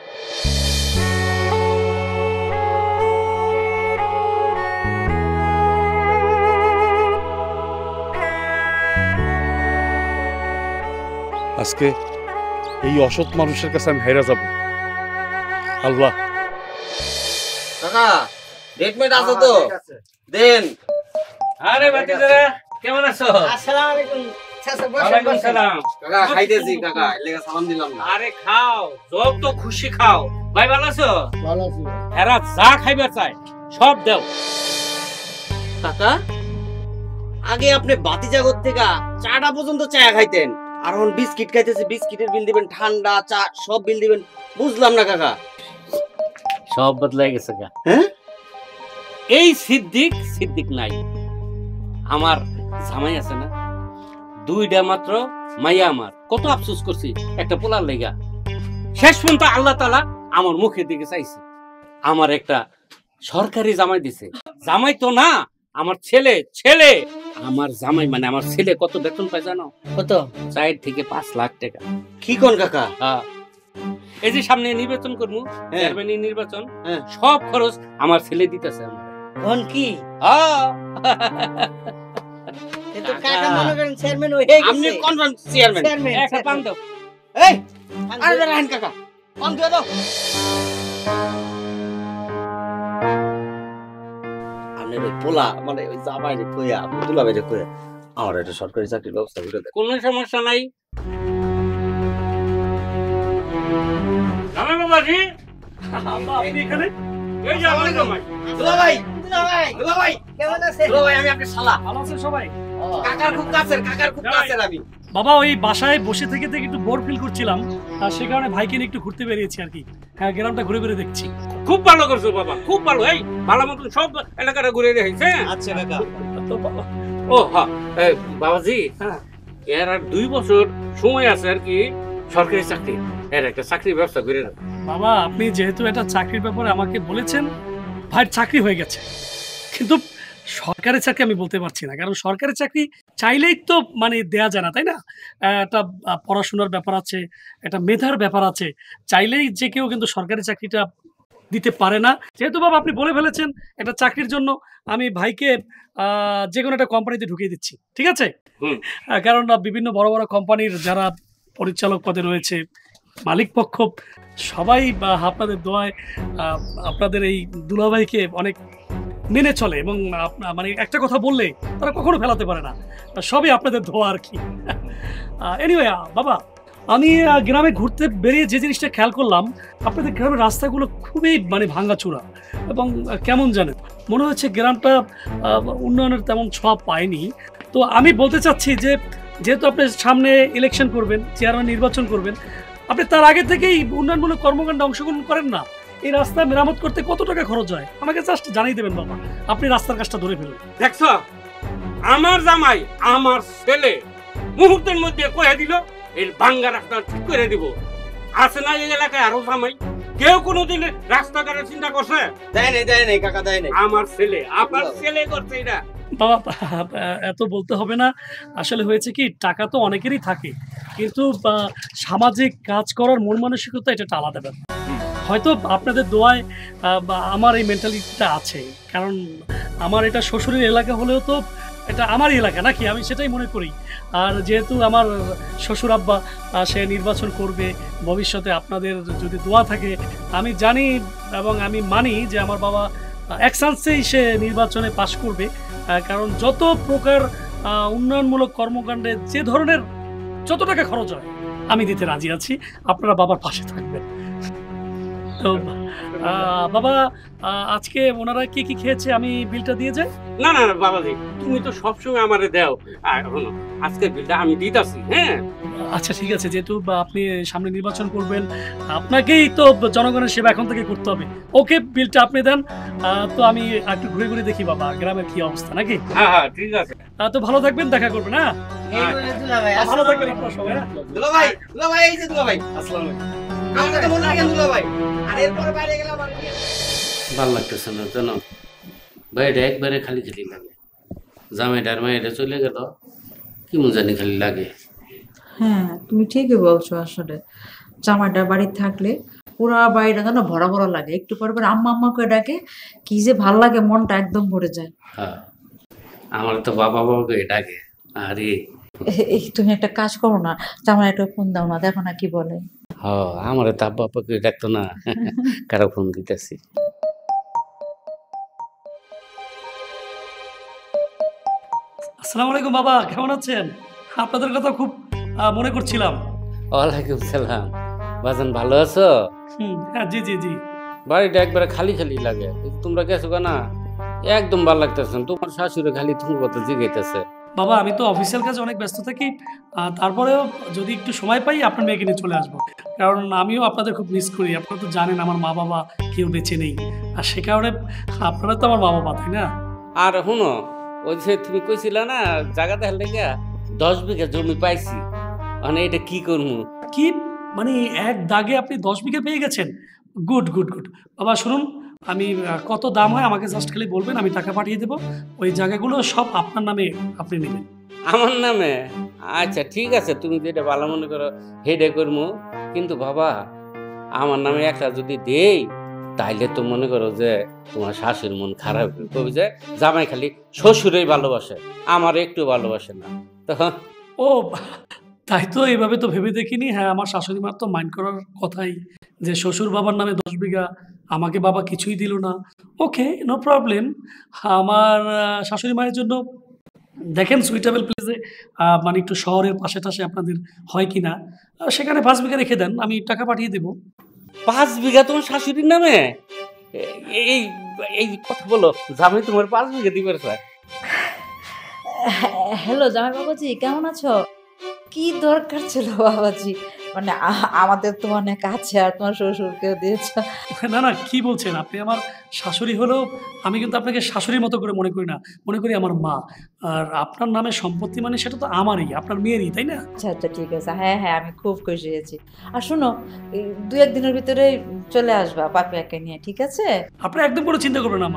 আজকে এই অসৎ মানুষের কাছে আমি হেরা যাব। আল্লাহ, কাকা ডেটমেট আছে তো দেন। আরে ভাতিজারা, কেমন আছো? আসসালামু আলাইকুম। ওয়ালাইকুম সালাম। কাকা খাইতেছি, কাকা এর লাগা সালাম দিলাম না। আরে খাও, যত খুশি খাও। ভাই ভালো আছো? ভালো আছি। এরা যা খাইবার চায় সব দাও। কাকা আগে আপনি বাতি জাগত থেকে চাটা পর্যন্ত চা খাইতেন, আর এখন বিস্কিট খাইতেছে। বিস্কিটের বিল দিবেন, ঠান্ডা চা সব বিল দিবেন। বুঝলাম না কাকা। সব বদলাই গেছে গা। হ্যাঁ, এই সিদ্দিক সিদ্দিক নাই। আমার জামাই আছে না, দুইটা মাত্র মাইয়া। আমার কত আফসোস করছি একটা পোলার লেগা। শেষ পর্যন্ত আল্লাহ তাআলা আমার মুখের দিকে চাইছে, আমার একটা সরকারি জামাই দিছে। জামাই তো না, আমার ছেলে। ছেলে আমার জামাই মানে আমার ছেলে কত বেতন পায় জানো? কত? 4 থেকে 5 লাখ টাকা। কি কোন কাকা? হ্যাঁ, এই যে সামনে নির্বাচন করবো, হ্যাঁ। চেয়ারম্যানের নির্বাচন, হ্যাঁ। সব খরচ আমার ছেলে দিতেছে আমার। কোন কি? হ্যাঁ। এ তো কাকা মনে করেন চেয়ারম্যান হয়ে আপনি গেছে। Confirm chairman. চেয়ারম্যান, একটা পান দাও। এই আরে রাহেন কাকা, কোন দিয়ে দাও। আপনি ওই পোলা মানে ওই জামাইরে কইয়া, দুলাভাইরে কইয়া আমার একটা সরকারি চাকরির ব্যবস্থা করে দেন। কোনো সমস্যা নাই। জামাই বাবাজি, আপনি এখানে? এই যে আমার জামাই। দুলাভাই, দুলাভাই, দুলাভাই কেমন আছেন? দুলাভাই আমি আপনার শালা। ভালো আছেন সবাই? কাকার খুব কাছের, কাকার খুব কাছের আমি। বাবা, ওই বাসায় বসে থেকে থেকে একটু বোর ফিল করছিলাম, আর সে কারণে ভাইকে নিয়ে একটু ঘুরতে বেরিয়েছি আর কি। হ্যাঁ, গ্রামটা ঘুরে ঘুরে দেখছি। খুব ভালো করছো বাবা, খুব ভালো। এই ভালো মতন সব এলাকাটা ঘুরে দেখেছে। আচ্ছা কাকা। তো বাবা, ও হ্যাঁ, এই বাবাজি, হ্যাঁ, এর আর 2 বছর সময় আছে আর কি সরকারি চাকরি। এর একটা চাকরির ব্যবস্থা করে দাও। বাবা, আপনি যেহেতু এটা চাকরির ব্যাপারে আমাকে বলেছেন, ভাইয়ের চাকরি হয়ে গেছে, কিন্তু সরকারি চাকরি আমি বলতে পারছি না, কারণ সরকারি চাকরি চাইলেই তো মানে দেয়া যায় না, তাই না? একটা পড়াশোনার ব্যাপার আছে, একটা মেধার ব্যাপার আছে। চাইলেই যে কেউ কিন্তু সরকারি চাকরিটা দিতে পারে না। যেহেতু বাবা আপনি বলে ফেলেছেন একটা চাকরির জন্য, আমি ভাইকে যে কোনো একটা কোম্পানিতে ঢুকিয়ে দিচ্ছি, ঠিক আছে? হুম। কারণ বিভিন্ন বড় বড় কোম্পানির যারা পরিচালক পদে রয়েছে, মালিক পক্ষ সবাই আপনাদের দোয়ায় আপনাদের এই দুলাভাইকে অনেক মেনে চলে, এবং মানে একটা কথা বললে তারা কখনো ফেলাতে পারে না। সবই আপনাদের দোয়া আর কি। এনিওয়ে বাবা, আমি গ্রামে ঘুরতে বেরিয়ে যে জিনিসটা খেয়াল করলাম, আপনাদের গ্রামের রাস্তাগুলো খুবই মানে ভাঙাচোরা, এবং কেমন জানেন মনে হচ্ছে গ্রামটা উন্নয়নের তেমন ছোঁয়া পায়নি। তো আমি বলতে চাচ্ছি যে যেহেতু আপনি সামনে ইলেকশন করবেন, চেয়ারম্যান নির্বাচন করবেন, আপনি তার আগে থেকেই উন্নয়নমূলক কর্মকাণ্ডে অংশগ্রহণ করেন না। এই রাস্তা মেরামত করতে কত টাকা খরচ হয় আমাকে জাস্ট জানিয়ে দেবেন বাবা। আপনি রাস্তার কাজটা ধরে ফেলুন। দেখছো, আমার জামাই আমার ছেলে মুহূর্তের মধ্যে কয়ে দিল এই ভাঙ্গা রাস্তা ঠিক করে দিব। আছে না এই এলাকায় আরো জামাই? কেউ কোনোদিন রাস্তাঘাটের চিন্তা করছে? দেয় নাই কাকা, দেয় নাই। আমার ছেলে, আপনার ছেলে করছে এটা। বাবা, এত বলতে হবে না। আসলে হয়েছে কি, টাকা তো অনেকেরই থাকে, কিন্তু সামাজিক কাজ করার মন মানসিকতা এটা একটা আলাদা ব্যাপার। হয়তো আপনাদের দোয়ায় আমার এই মেন্টালিটিটা আছে, কারণ আমার এটা শ্বশুরের এলাকা হলেও তো এটা আমারই এলাকা নাকি, আমি সেটাই মনে করি। আর যেহেতু আমার শ্বশুর আব্বা সে নির্বাচন করবে ভবিষ্যতে, আপনাদের যদি দোয়া থাকে, আমি জানি এবং আমি মানি যে আমার বাবা এক চান্সেই সে নির্বাচনে পাশ করবে। কারণ যত প্রকার উন্নয়নমূলক কর্মকাণ্ডে যে ধরনের যত টাকা খরচ হয় আমি দিতে রাজি আছি, আপনারা বাবার পাশে থাকবেন। তো বাবা, আজকে ওনারা কি কি খেয়েছে আমি বিলটা দিয়ে যাই? না না না বাবাজি, তুমি তো সবসময় আমারে দাও। আজকে বিলটা আমি দিতাছি। হ্যাঁ আচ্ছা ঠিক আছে, যেহেতু আপনি সামনে নির্বাচন করবেন, আপনাকেই তো জনগণের সেবা এখন থেকে করতে হবে। ওকে, বিলটা আপনি দেন। তো আমি একটু ঘুরে ঘুরে দেখি বাবা গ্রামের কি অবস্থা নাকি। হ্যাঁ হ্যাঁ ঠিক আছে। তো ভালো থাকবেন, দেখা করবেন। হ্যাঁ দুলাভাই, ভালো থাকবেন আপনারা সবাই। হ্যাঁ? দুলাভাই, দুলাভাই, এই যে দুলাভাই। আসসালামু আলাইকুম। আমাকে তো মনে রাখেন দুলাভাই। আর এরপরে বাইরে গেলে আবার ভাল লাগতেছে না জানো, বাইরে একবারে খালি খালি লাগে। জামাইটার মায়েরা চলে গেল, কি জানি খালি লাগে। হ্যাঁ, তুমি ঠিকই বলছো। আসলে জামাইটা বাড়ি থাকলে পুরা বাড়িটা যেন ভরা ভরা লাগে, একটু পরে পরে আম্মা আম্মা করে ডাকে, কি যে ভাল লাগে, মনটা একদম ভরে যায়। হ্যাঁ, আমার তো বাবা বাবাকে ডাকে। আরে এই তুমি একটা কাজ করো না, জামাই একটা ফোন দাও না, দেখো না কি বলে। হ, আমার তো আব্বা আব্বাকে ডাকতো না, কারো ফোন দিতেছি। আসসালামু আলাইকুম বাবা, কেমন আছেন? আপনাদের কথা খুব মনে করছিলাম। ওয়ালাইকুম সালাম। বাজান ভালো আছো? হ্যাঁ, জি জি জি। বাড়িটা একবারে খালি খালি লাগে। তোমরা গেছো না, একদম ভালো লাগতেছে। তোমার শাশুড়ি খালি তোমার কথা জিগাইতেছে। বাবা আমি তো অফিসিয়াল কাজে অনেক ব্যস্ত থাকি, তারপরেও যদি একটু সময় পাই আপনার মেয়েকে নিয়ে চলে আসবো, কারণ আমিও আপনাদের খুব মিস করি। আপনারা তো জানেন আমার মা বাবা কেউ বেঁচে নেই, আর সে কারণে আপনারা তো আমার মা বাবা, তাই না? আর শুনো, ওই যে তুমি কইছিল না জায়গা দেখার লেগে 10 বিঘা জমি পাইছি, মানে এটা কি করবো? কি মানে এক দাগে আপনি 10 বিঘা পেয়ে গেছেন? Good good good. বাবা শুনুন, আমি কত দাম হয় আমাকে জাস্ট খালি বলবেন, আমি টাকা পাঠিয়ে দেবো। ওই জায়গাগুলো সব আপনার নামে আপনি নেবেন। আমার নামে? আচ্ছা ঠিক আছে, তুমি যেটা ভালো মনে করো হেডে করবো, কিন্তু বাবা আমার নামে একটা যদি দেই তাইলে তো মনে করো যে তোমার শাশুড়ির মন খারাপ হবে, যে জামাই খালি শ্বশুরেই ভালোবাসে, আমার একটু ভালোবাসে না। তখন ও তাই তো, এইভাবে তো ভেবে দেখিনি। হ্যাঁ, আমার শাশুড়ি মার তো মাইন্ড করার কথাই, যে শ্বশুর বাবার নামে 10 বিঘা, আমাকে বাবা কিছুই দিল না। Okay, no problem. আমার শাশুড়ি মায়ের জন্য দেখেন সুইটেবল প্লেসে, মানে একটু শহরের পাশে টাশে আপনাদের হয় কি না, সেখানে 5 বিঘা রেখে দেন, আমি টাকা পাঠিয়ে দেবো। 5 বিঘা তোমার শাশুড়ির নামে? এই এই কথা বলো, জামাই তোমার 5 বিঘা দিবে স্যার? হ্যালো জামাই বাবাজি, কেমন আছো? কি দরকার ছিল বাবাজি, মানে আমাদের তো অনেক আছে, আর তোমার শ্বশুরকেও দিয়েছ। না না, কি বলছেন আপনি? আমার শাশুড়ি হলেও আমি কিন্তু আপনাকে শাশুড়ির মতো করে মনে করি না, মনে করি আমার মা। আর আপনার নামে সম্পত্তি মানে সেটা তো আমারই, আপনার মেয়েরই, তাই না? আচ্ছা আচ্ছা ঠিক আছে, হ্যাঁ হ্যাঁ আমি খুব খুশি হয়েছি। আর শোনো, 2-1 দিনের ভিতরে চলে আসবা পাপিয়াকে নিয়ে, ঠিক আছে? আপনি একদম কোনো চিন্তা করবেন না মা।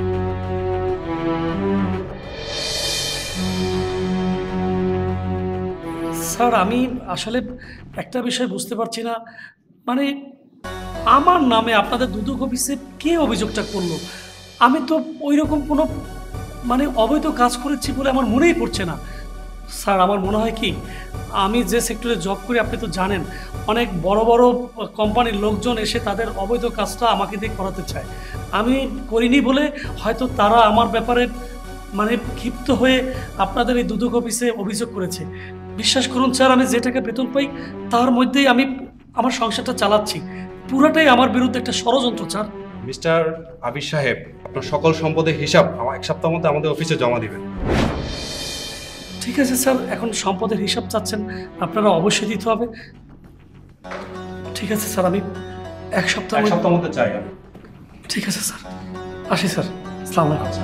স্যার আমি আসলে একটা বিষয় বুঝতে পারছি না, মানে আমার নামে আপনাদের দুদক অফিসে কে অভিযোগটা করলো? আমি তো ওই রকম কোনো মানে অবৈধ কাজ করেছি বলে আমার মনেই পড়ছে না। স্যার আমার মনে হয় কি, আমি যে সেক্টরে জব করি আপনি তো জানেন, অনেক বড় বড় কোম্পানির লোকজন এসে তাদের অবৈধ কাজটা আমাকে দিয়ে করাতে চায়। আমি করিনি বলে হয়তো তারা আমার ব্যাপারে মানে ক্ষিপ্ত হয়ে আপনাদের এই দুদক অফিসে অভিযোগ করেছে। বিশ্বাস করুন স্যার, আমি যে টাকা বেতন পাই তার মধ্যেই আমি আমার সংসারটা চালাচ্ছি। পুরাটাই আমার বিরুদ্ধে একটা ষড়যন্ত্র স্যার। মিস্টার আবির সাহেব, আপনার সকল সম্পদের হিসাব 1 সপ্তাহের মধ্যে আমাদের অফিসে জমা দিবেন। ঠিক আছে স্যার, এখন সম্পদের হিসাব চাচ্ছেন, আপনারা অবশ্যই দিতে হবে। ঠিক আছে স্যার, আমি 1 সপ্তাহের মধ্যে চাই আমি। ঠিক আছে স্যার, আসি স্যার। আসসালামু আলাইকুম।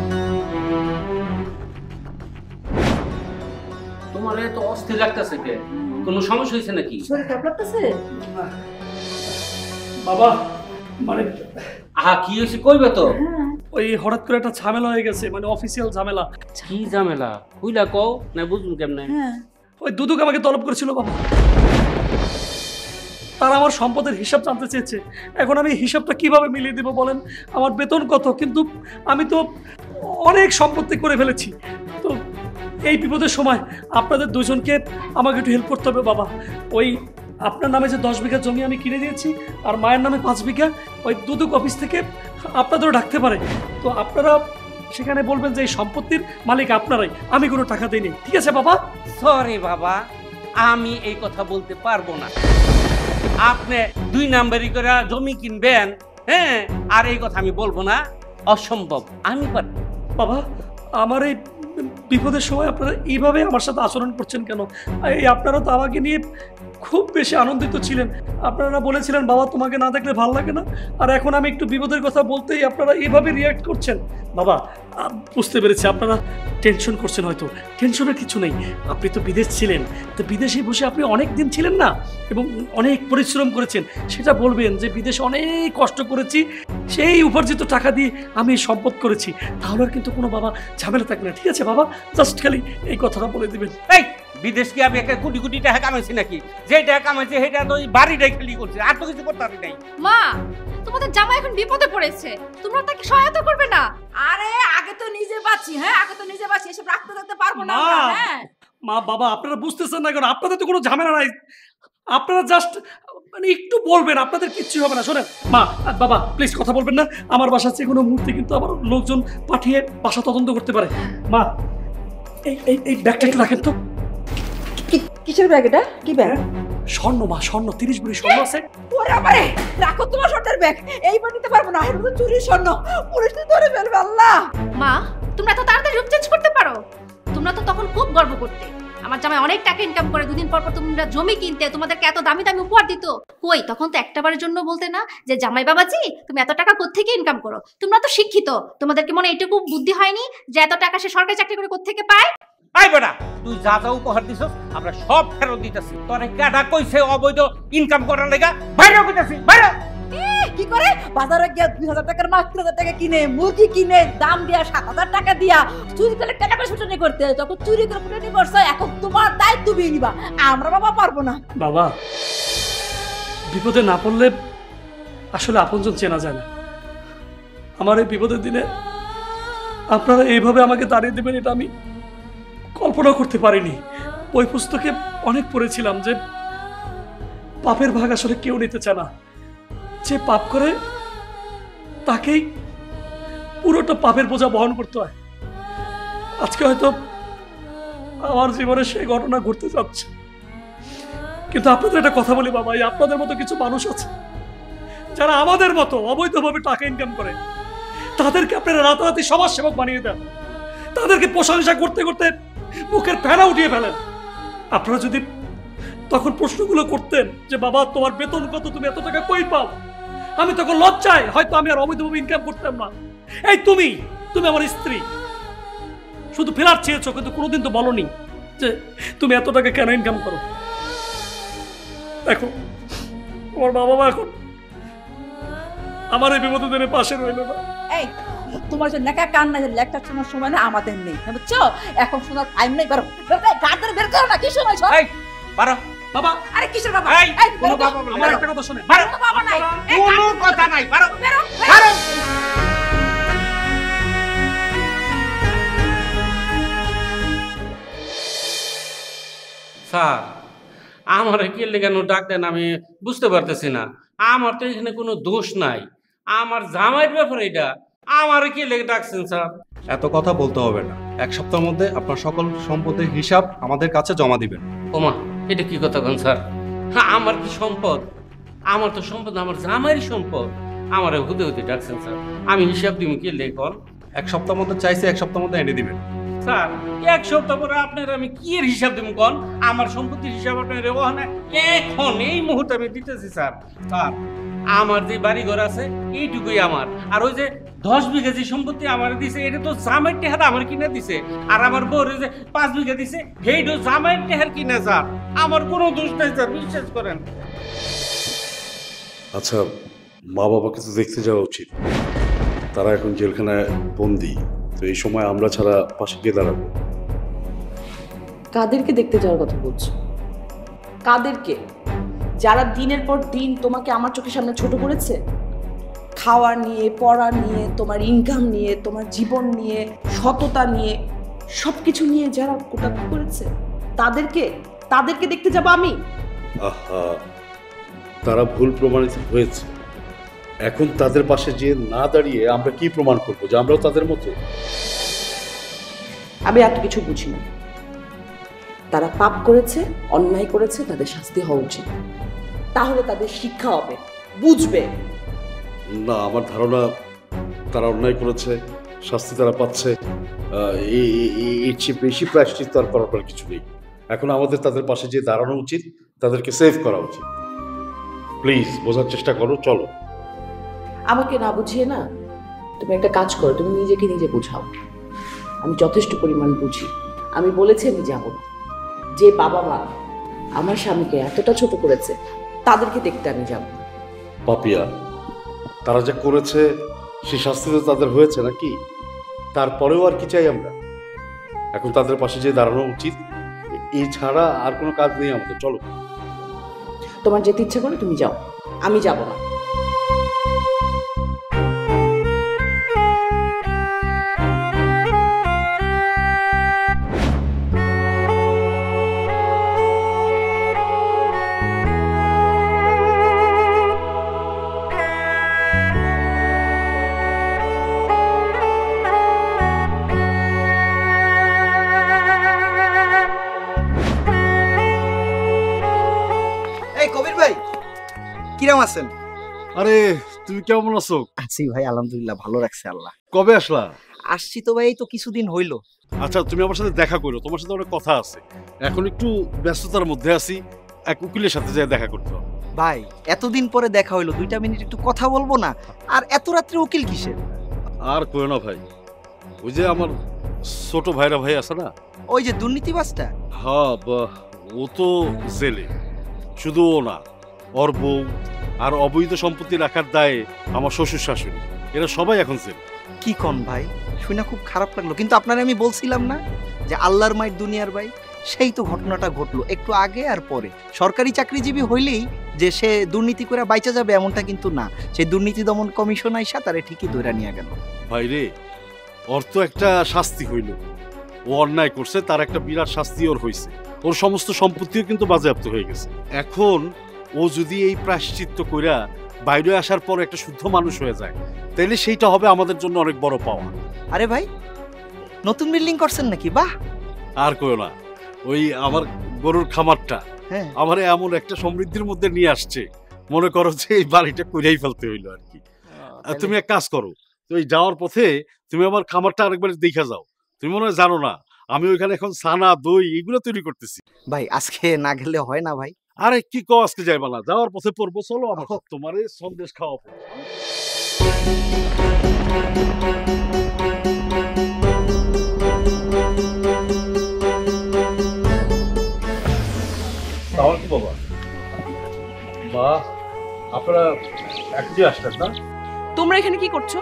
তোমার এত অস্থির লাগতেছে কে? কোনো সমস্যা হয়েছে নাকি? শরীর খারাপ লাগতেছে? বাবা মানে কি হয়েছে কইবে তো? ওই হঠাৎ করে একটা ঝামেলা হয়ে গেছে, মানে অফিসিয়াল ঝামেলা। কি ঝামেলা কইলা কও না, বুঝুন কেমনে? ওই দুদক আমাকে তলব করেছিল বাবা, তারা আমার সম্পদের হিসাব জানতে চেয়েছে। এখন আমি হিসাবটা কিভাবে মিলিয়ে দেবো বলেন? আমার বেতন কত, কিন্তু আমি তো অনেক সম্পত্তি করে ফেলেছি। তো এই বিপদের সময় আপনাদের দুজনকে আমাকে একটু হেল্প করতে হবে বাবা। ওই আপনার নামে যে 10 বিঘা জমি আমি কিনে দিয়েছি, আর মায়ের নামে 5 বিঘা, ওই দুদক অফিস থেকে আপনাদেরও ডাকতে পারে। তো আপনারা সেখানে বলবেন যে এই সম্পত্তির মালিক আপনারাই, আমি কোনো টাকা দিইনি। ঠিক আছে বাবা? সরি বাবা, আমি এই কথা বলতে পারবো না। আপনি 2 নাম্বারি করে জমি কিনবেন, হ্যাঁ, আর এই কথা আমি বলবো না, অসম্ভব। আমি পারবো। বাবা আমার এই বিপদের সময় আপনারা এইভাবে আমার সাথে আচরণ করছেন কেন? এই আপনারা তো আমাকে নিয়ে খুব বেশি আনন্দিত ছিলেন, আপনারা বলেছিলেন বাবা তোমাকে না দেখলে ভালো লাগে না, আর এখন আমি একটু বিপদের কথা বলতেই আপনারা এইভাবে রিয়াক্ট করছেন। বাবা বুঝতে পেরেছি আপনারা টেনশন করছেন, হয়তো টেনশনের কিছু নেই। আপনি তো বিদেশ ছিলেন, তো বিদেশে বসে আপনি অনেক দিন ছিলেন না, এবং অনেক পরিশ্রম করেছেন। সেটা বলবেন যে বিদেশে অনেক কষ্ট করেছি, সেই উপার্জিত টাকা দিয়ে আমি সম্পদ করেছি, তাহলে আর কিন্তু কোনো বাবা ঝামেলা থাকবে না। ঠিক আছে বাবা, জাস্ট খালি এই কথাটা বলে দিবেন। এই বিদেশ কি আমি একটা কোটি কোটি টাকা কামাইছি নাকি? যে টাকা কামাইছি সেটা তো ওই বাড়িটাই খালি করছে, আর তো কিছু করতে পারি নাই। মা, তোমাদের জামাই এখন বিপদে পড়েছে, তোমরা তাকে সহায়তা করবে না? আরে আগে তো নিজে বাঁচি, হ্যাঁ আগে তো নিজে বাঁচি, এসব রাখতে থাকতে পারবো না। হ্যাঁ মা বাবা আপনারা বুঝতেছেন না কেন? আপনাদের তো কোনো ঝামেলা নাই, আপনারা জাস্ট মানে একটু বলবেন, আপনাদের কিচ্ছু হবে না। শোনেন মা আর বাবা, প্লিজ কথা বলবেন না। আমার বাসার যে কোনো মুহূর্তে কিন্তু আমার লোকজন পাঠিয়ে বাসা তদন্ত করতে পারে। মা এই এই এই ব্যাগটা একটু রাখেন তো। কিসের ব্যাগ এটা? কি ব্যাগ? স্বর্ণ মা, স্বর্ণ 30 ভরি স্বর্ণ আছে। ওরে আমারে, রাখো তোমার স্বর্ণের ব্যাগ, এইবার নিতে পারবো না, এর মধ্যে চুরির স্বর্ণ, পুলিশ তো ধরে ফেলবে। আল্লাহ! মা, তোমরা এত তাড়াতাড়ি রূপ চেঞ্জ করতে পারো? তোমরা তোমরা তো তখন খুব গর্ব করতে, আমার জামাই অনেক টাকা ইনকাম করে, দুদিন পর পর তোমরা জমি কিনতে, তোমাদেরকে এত দামি দামি উপহার দিত। কই তখন তো একটাবারের জন্য বলতে না যে জামাই বাবাজি তুমি এত টাকা কোত্থেকে ইনকাম করো? তোমরা তো শিক্ষিত, তোমাদেরকে মনে এইটুকু বুদ্ধি হয়নি যে এত টাকা সে সরকারি চাকরি করে কোত্থেকে পায়? আই বেটা, তুই যা যা উপহার দিছস আমরা সব ফেরত দিতেছি। তোরে কাটা কইছে অবৈধ ইনকাম করার লাগা? বাইরে কইতাছি, বাইরে। কি করে বাজারে গিয়ে 2000 টাকার মাছ 3000 টাকা কিনে, মুরগি কিনে দাম দিয়া 7000 টাকা দিয়া চুরি করে টাকা পয়সা ফুটানি করতে, যখন চুরি করে ফুটানি করছো এখন তোমার দায়িত্ব তুমি নিবা, আমরা বাবা পারবো না। বাবা, বিপদে না পড়লে আসলে আপনজন চেনা যায় না। আমার এই বিপদের দিনে আপনারা এইভাবে আমাকে দাঁড়িয়ে দেবেন এটা আমি কল্পনা করতে পারিনি। ওই পুস্তকে অনেক পড়েছিলাম যে পাপের ভাগ আসলে কেউ নিতে চায় না, যে পাপ করে তাকেই পুরোটা পাপের বোঝা বহন করতে হয়। আজকে হয়তো আমার জীবনে সেই ঘটনা ঘটতে যাচ্ছে, কিন্তু আপনাদের একটা কথা বলি বাবা, আপনাদের মতো কিছু মানুষ আছে যারা আমাদের মতো অবৈধভাবে টাকা ইনকাম করে, তাদেরকে আপনারা রাতারাতি সমাজ সেবক বানিয়ে দেন, তাদেরকে প্রশংসা করতে করতে মুখের ফেনা উঠিয়ে ফেলেন। আপনারা যদি তখন প্রশ্নগুলো করতেন যে বাবা তোমার বেতন কত, তুমি এত টাকা কই পাও, আমি তখন লজ্জায় হয়তো আমি আর অবৈধভাবে ইনকাম করতাম না। এই তুমি আমার স্ত্রী, শুধু ফেরার চেয়েছো, কিন্তু কোনোদিন তো বলনি যে তুমি এত টাকা কেন ইনকাম করো। দেখো আমার বাবা মা এখন আমার এই বিপদের দিনে পাশে রইল না। এই তোমার যে নেকা কান্না যে লেখটা শোনার সময় না আমাদের নেই, বুঝছো? এখন শোনার টাইম নেই, বেরো গাড়ি বের করো না, কি সময় সব এই পারো বাবা। আরে কিসের বাবা? এই কোনো বাবা বলে আমার একটা কথা শুনে, পারো বাবা নাই, কোনো কথা নাই, পারো বেরো পারো। স্যার আমার কি লেগানো ডাক দেন আমি বুঝতে পারতেছি না। আমার তো এখানে কোনো দোষ নাই, আমার জামাইয়ের ব্যাপারে এটা। আমার কি লেগে ডাকছেন স্যার? এত কথা বলতে হবে না, 1 সপ্তাহের মধ্যে আপনার সকল সম্পদের হিসাব আমাদের কাছে জমা দিবেন। ওমা, এটা কি কথা কোন স্যার? হ্যাঁ, আমার কি সম্পদ? আমার তো সম্পদ আমার জামাইয়ের সম্পদ। আমার হুদে হুদে ডাকছেন স্যার, আমি হিসাব দিব কি লেখন? 1 সপ্তাহের মধ্যে চাইছে, 1 সপ্তাহের মধ্যে এনে দিবেন। স্যার 1 সপ্তাহ পরে আপনার আমি কি এর হিসাব দিব কোন? আমার সম্পত্তির হিসাব আপনার ওখানে এখন এই মুহূর্তে আমি দিতেছি স্যার। স্যার আমার যে বাড়ি ঘর আছে এইটুকুই আমার, আর ওই যে 10 বিঘা যে সম্পত্তি আমার দিছে এটা তো জামাইয়ের টেহার আমার কিনে দিছে, আর আমার বউর যে 5 বিঘা দিছে সেইটা জামাইয়ের টেহার কিনে স্যার। আমার কোনো দোষ নাই স্যার, বিশ্বাস করেন। আচ্ছা, মা বাবাকে তো দেখতে যাওয়া উচিত, তারা এখন জেলখানায় বন্দি, তো এই সময় আমরা ছাড়া পাশে গিয়ে দাঁড়াবো। কাদেরকে দেখতে যাওয়ার কথা বলছো? কাদেরকে? যারা দিনের পর দিন তোমাকে আমার চোখের সামনে ছোট করেছে, খাওয়া নিয়ে, পড়া নিয়ে, তোমার ইনকাম নিয়ে, তোমার জীবন নিয়ে, সততা নিয়ে, সবকিছু নিয়ে যারা কটাক্ষ করেছে, তাদেরকে দেখতে যাব আমি? আহা, তারা ভুল প্রমাণিত হয়েছে, এখন তাদের পাশে যে না দাঁড়িয়ে আমরা কি প্রমাণ করবো যে আমরাও তাদের মতো? আমি এত কিছু বুঝি না। তারা পাপ করেছে, অন্যায় করেছে, তাদের শাস্তি হওয়া উচিত, তাহলে তাদের শিক্ষা হবে, বুঝবে। না, আমার ধারণা তারা অন্যায় করেছে, শাস্তি তারা পাচ্ছে, এর চেয়ে বেশি প্রায়শ্চিত্ত আর করার কিছু নেই। এখন আমাদের তাদের পাশে যে দাঁড়ানো উচিত, তাদেরকে সেভ করা উচিত। প্লিজ বোঝার চেষ্টা করো, চলো। আমাকে না বুঝিয়ে না, তুমি একটা কাজ করো, তুমি নিজেকে নিজে বুঝাও। আমি যথেষ্ট পরিমাণ বুঝি, আমি বলেছি আমি যাব না। যে বাবা মা আমার স্বামীকে এতটা ছোট করেছে তাদেরকে দেখতে আমি যাব। পাপিয়া, তারা যা করেছে সে শাস্তি তো তাদের হয়েছে নাকি? তারপরেও আর কি চাই আমরা? এখন তাদের পাশে যে দাঁড়ানো উচিত, এছাড়া আর কোনো কাজ নেই আমাদের। চলো। তোমার যেতে ইচ্ছে করে তুমি যাও, আমি যাব না। এই কবির ভাই, কিরম আছেন? আরে তুমি কেমন আছো? আছি ভাই, আলহামদুলিল্লাহ, ভালো রাখছে আল্লাহ। কবে আসলা? আসছি তো ভাই, এই তো কিছুদিন হইলো। আচ্ছা তুমি আমার সাথে দেখা করো, তোমার সাথে অনেক কথা আছে। এখন একটু ব্যস্ততার মধ্যে আছি, এক উকিলের সাথে যেয়ে দেখা করতে হবে। ভাই এতদিন পরে দেখা হইলো, 2টা মিনিট একটু কথা বলবো না? আর এত রাত্রে উকিল কিসের? আর কইও না ভাই, ওই যে আমার ছোট ভাইরা ভাই আছে না, ওই যে দুর্নীতিবাজটা? হ্যাঁ ও তো জেলে। শুধু ও না, ওর বউ আর অবৈধ সম্পত্তি রাখার দায়ে আমার শ্বশুর শাশুড়ি, এরা সবাই এখন জেলে। কি কন ভাই, শুনে খুব খারাপ লাগলো। কিন্তু আপনারা আমি বলছিলাম না যে আল্লাহর মায়ের দুনিয়ার ভাই, সেই তো ঘটনাটা ঘটলো একটু আগে আর পরে। সরকারি চাকরিজীবী হইলেই যে সে দুর্নীতি করে বাইচা যাবে এমনটা কিন্তু না। সেই দুর্নীতি দমন কমিশন আইসা তারে ঠিকই ধরে নিয়ে গেল। ভাই রে, ওর তো একটা শাস্তি হইল, ও অন্যায় করছে, তার একটা বিরাট শাস্তি ওর হয়েছে। ওর সমস্ত সম্পত্তিও কিন্তু বাজেয়াপ্ত হয়ে গেছে। এখন ও যদি এই প্রায়শ্চিত্ত কইরা বাইরে আসার পর একটা শুদ্ধ মানুষ হয়ে যায়, তাহলে সেইটা হবে আমাদের জন্য অনেক বড় পাওয়া। আরে ভাই, নতুন বিল্ডিং করছেন নাকি? বাহ! আর কইও না, ওই আমার গরুর খামারটা হ্যাঁ, আমার এমন একটা সমৃদ্ধির মধ্যে নিয়ে আসছে, মনে করো যে এই বাড়িটা কইরাই ফেলতে হইলো আর কি। আর তুমি এক কাজ করো, তো এই যাওয়ার পথে তুমি আমার খামারটা আরেকবার দেখে যাও। তুমি মনে হয় জানো না, আমি ওইখানে এখন ছানা দই এগুলো তৈরি করতেছি। ভাই আজকে না গেলে হয় না ভাই? আরে কি কও, আজকে যাইবা না? যাওয়ার পথে পড়বো, চলো আমার তোমার এই সন্দেশ খাওয়াবো। তাহলে কি বাবা মা, আপনারা একটি আসলেন না? তোমরা এখানে কি করছো?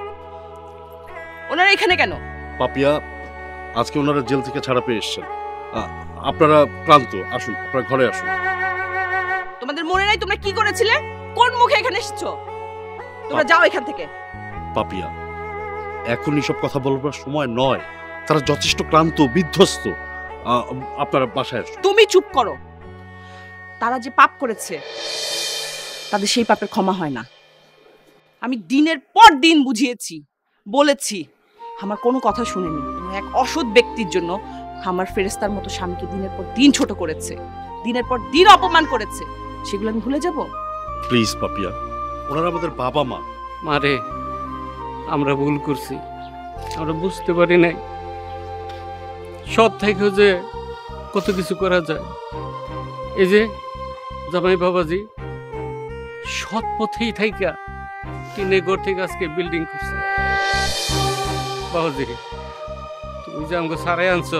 ওনারা এখানে কেন? পাপিয়া, আজকে ওনারা জেল থেকে ছাড়া পেয়ে এসছেন। আপনারা ক্লান্ত, আসুন আপনারা ঘরে আসুন। তোমাদের মনে নাই তোমরা কি করেছিলে? কোন মুখে এখানে এসেছো? তোমরা যাও এখান থেকে। পাপিয়া, এখন এসব কথা বলবার সময় নয়, তারা যথেষ্ট ক্লান্ত বিধ্বস্ত। আপনারা বাসায় আসুন। তুমি চুপ করো। তারা যে পাপ করেছে তাদের সেই পাপের ক্ষমা হয় না। আমি দিনের পর দিন বুঝিয়েছি, বলেছি, আমার কোনো কথা শুনেনি। এক অসৎ ব্যক্তির জন্য আমার ফেরেস্তার মতো স্বামীকে দিনের পর দিন ছোট করেছে, দিনের পর দিন অপমান করেছে। সেগুলো আমি ভুলে যাব? প্লিজ পাপিয়া, ওনারা আমাদের বাবা মা। মারে, আমরা ভুল করছি, আমরা বুঝতে পারি নাই সৎ থেকেও যে কত কিছু করা যায়। এই যে জামাই বাবাজি সৎ পথেই থাইকা টিনে ঘর থেকে আজকে বিল্ডিং করছে। বাবাজি, তুমি যে আমাকে সারাই আনছো,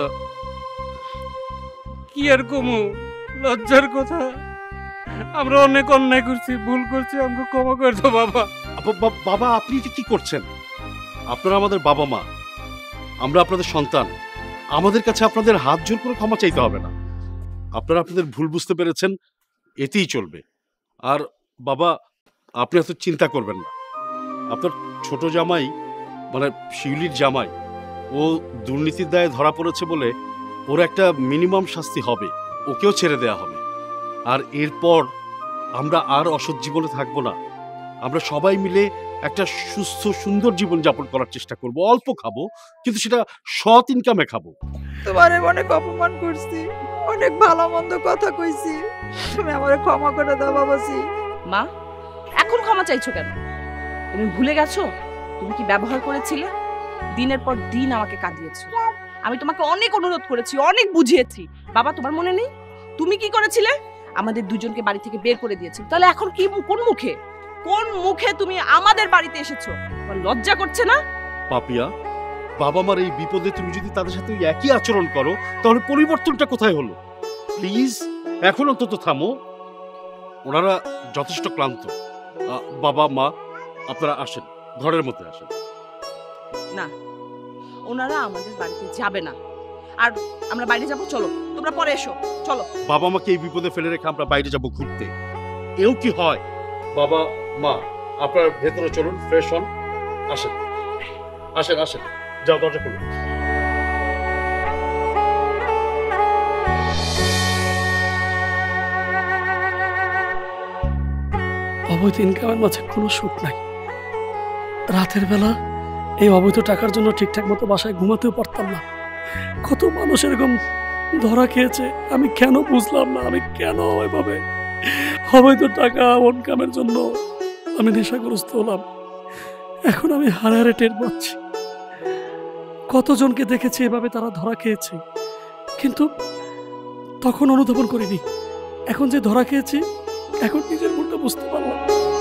কি আর কমু, লজ্জার কথা। আমরা অনেক অন্যায় করছি, ভুল করছি, আমাকে ক্ষমা করে দাও বাবা। বাবা, আপনি এটা কি করছেন? আপনারা আমাদের বাবা মা, আমরা আপনাদের সন্তান। আমাদের কাছে আপনাদের হাত জোর করে ক্ষমা চাইতে হবে না। আপনারা আপনাদের ভুল বুঝতে পেরেছেন, এতেই চলবে। আর বাবা, আপনি এত চিন্তা করবেন না। আপনার ছোট জামাই, মানে শিউলির জামাই, ও দুর্নীতির দায়ে ধরা পড়েছে বলে ওর একটা মিনিমাম শাস্তি হবে, ওকেও ছেড়ে দেয়া হবে। আর এরপর আমরা আর অসৎ জীবনে থাকবো না। আমরা সবাই মিলে একটা সুস্থ সুন্দর জীবন যাপন করার চেষ্টা করব। অল্প খাবো, কিন্তু সেটা সৎ ইনকামে খাবো। তোমারে অনেক অপমান করছি, অনেক ভালো মন্দ কথা কইছি, তুমি আমারে ক্ষমা করে দাও বাবাজি। মা, এখন ক্ষমা চাইছো কেন? তুমি ভুলে গেছো তুমি কি ব্যবহার করেছিলে? দিনের পর দিন আমাকে কাঁদিয়েছো। আমি তোমাকে অনেক অনুরোধ করেছি, অনেক বুঝিয়েছি। বাবা, তোমার মনে নেই তুমি কি করেছিলে? আমাদের দুজনকে বাড়ি থেকে বের করে দিয়েছিলে। তাহলে এখন কি, কোন মুখে তুমি আমাদের বাড়িতে এসেছো? তোমার লজ্জা করছে না? পাপিয়া, বাবা মার এই বিপদে তুমি যদি তাদের সাথে ওই একই আচরণ করো, তাহলে পরিবর্তনটা কোথায় হলো? প্লিজ এখন অন্তত থামো। ওনারা যথেষ্ট ক্লান্ত। বাবা মা, আপনারা আসেন, ঘরের মধ্যে আসেন। না, ওনারা আমাদের বাড়িতে যাবে না। আর আমরা বাইরে যাব, চলো তোমরা পরে এসো, চলো। বাবা মাকে এই বিপদে ফেলে রেখে আমরা বাইরে যাব ঘুরতে, এও কি হয়? বাবা মা, আপনারা ভেতরে চলুন, ফ্রেশ হন। আসেন আসেন আসেন, যাও দরজা খুলুন। অবৈধ ইনকামের মাঝে কোনো সুখ নাই। রাতের বেলা এই অবৈধ টাকার জন্য ঠিকঠাক মতো বাসায় ঘুমাতেও পারতাম না। কত মানুষ এরকম ধরা খেয়েছে, আমি কেন বুঝলাম না। আমি কেন ওইভাবে অবৈধ টাকা ইনকামের জন্য আমি নেশাগ্রস্ত হলাম। এখন আমি হারে হারে টের পাচ্ছি। কতজনকে দেখেছি এভাবে তারা ধরা খেয়েছে, কিন্তু তখন অনুধাবন করিনি। এখন যে ধরা খেয়েছি, এখন নিজের মনটা বুঝতে পারলাম।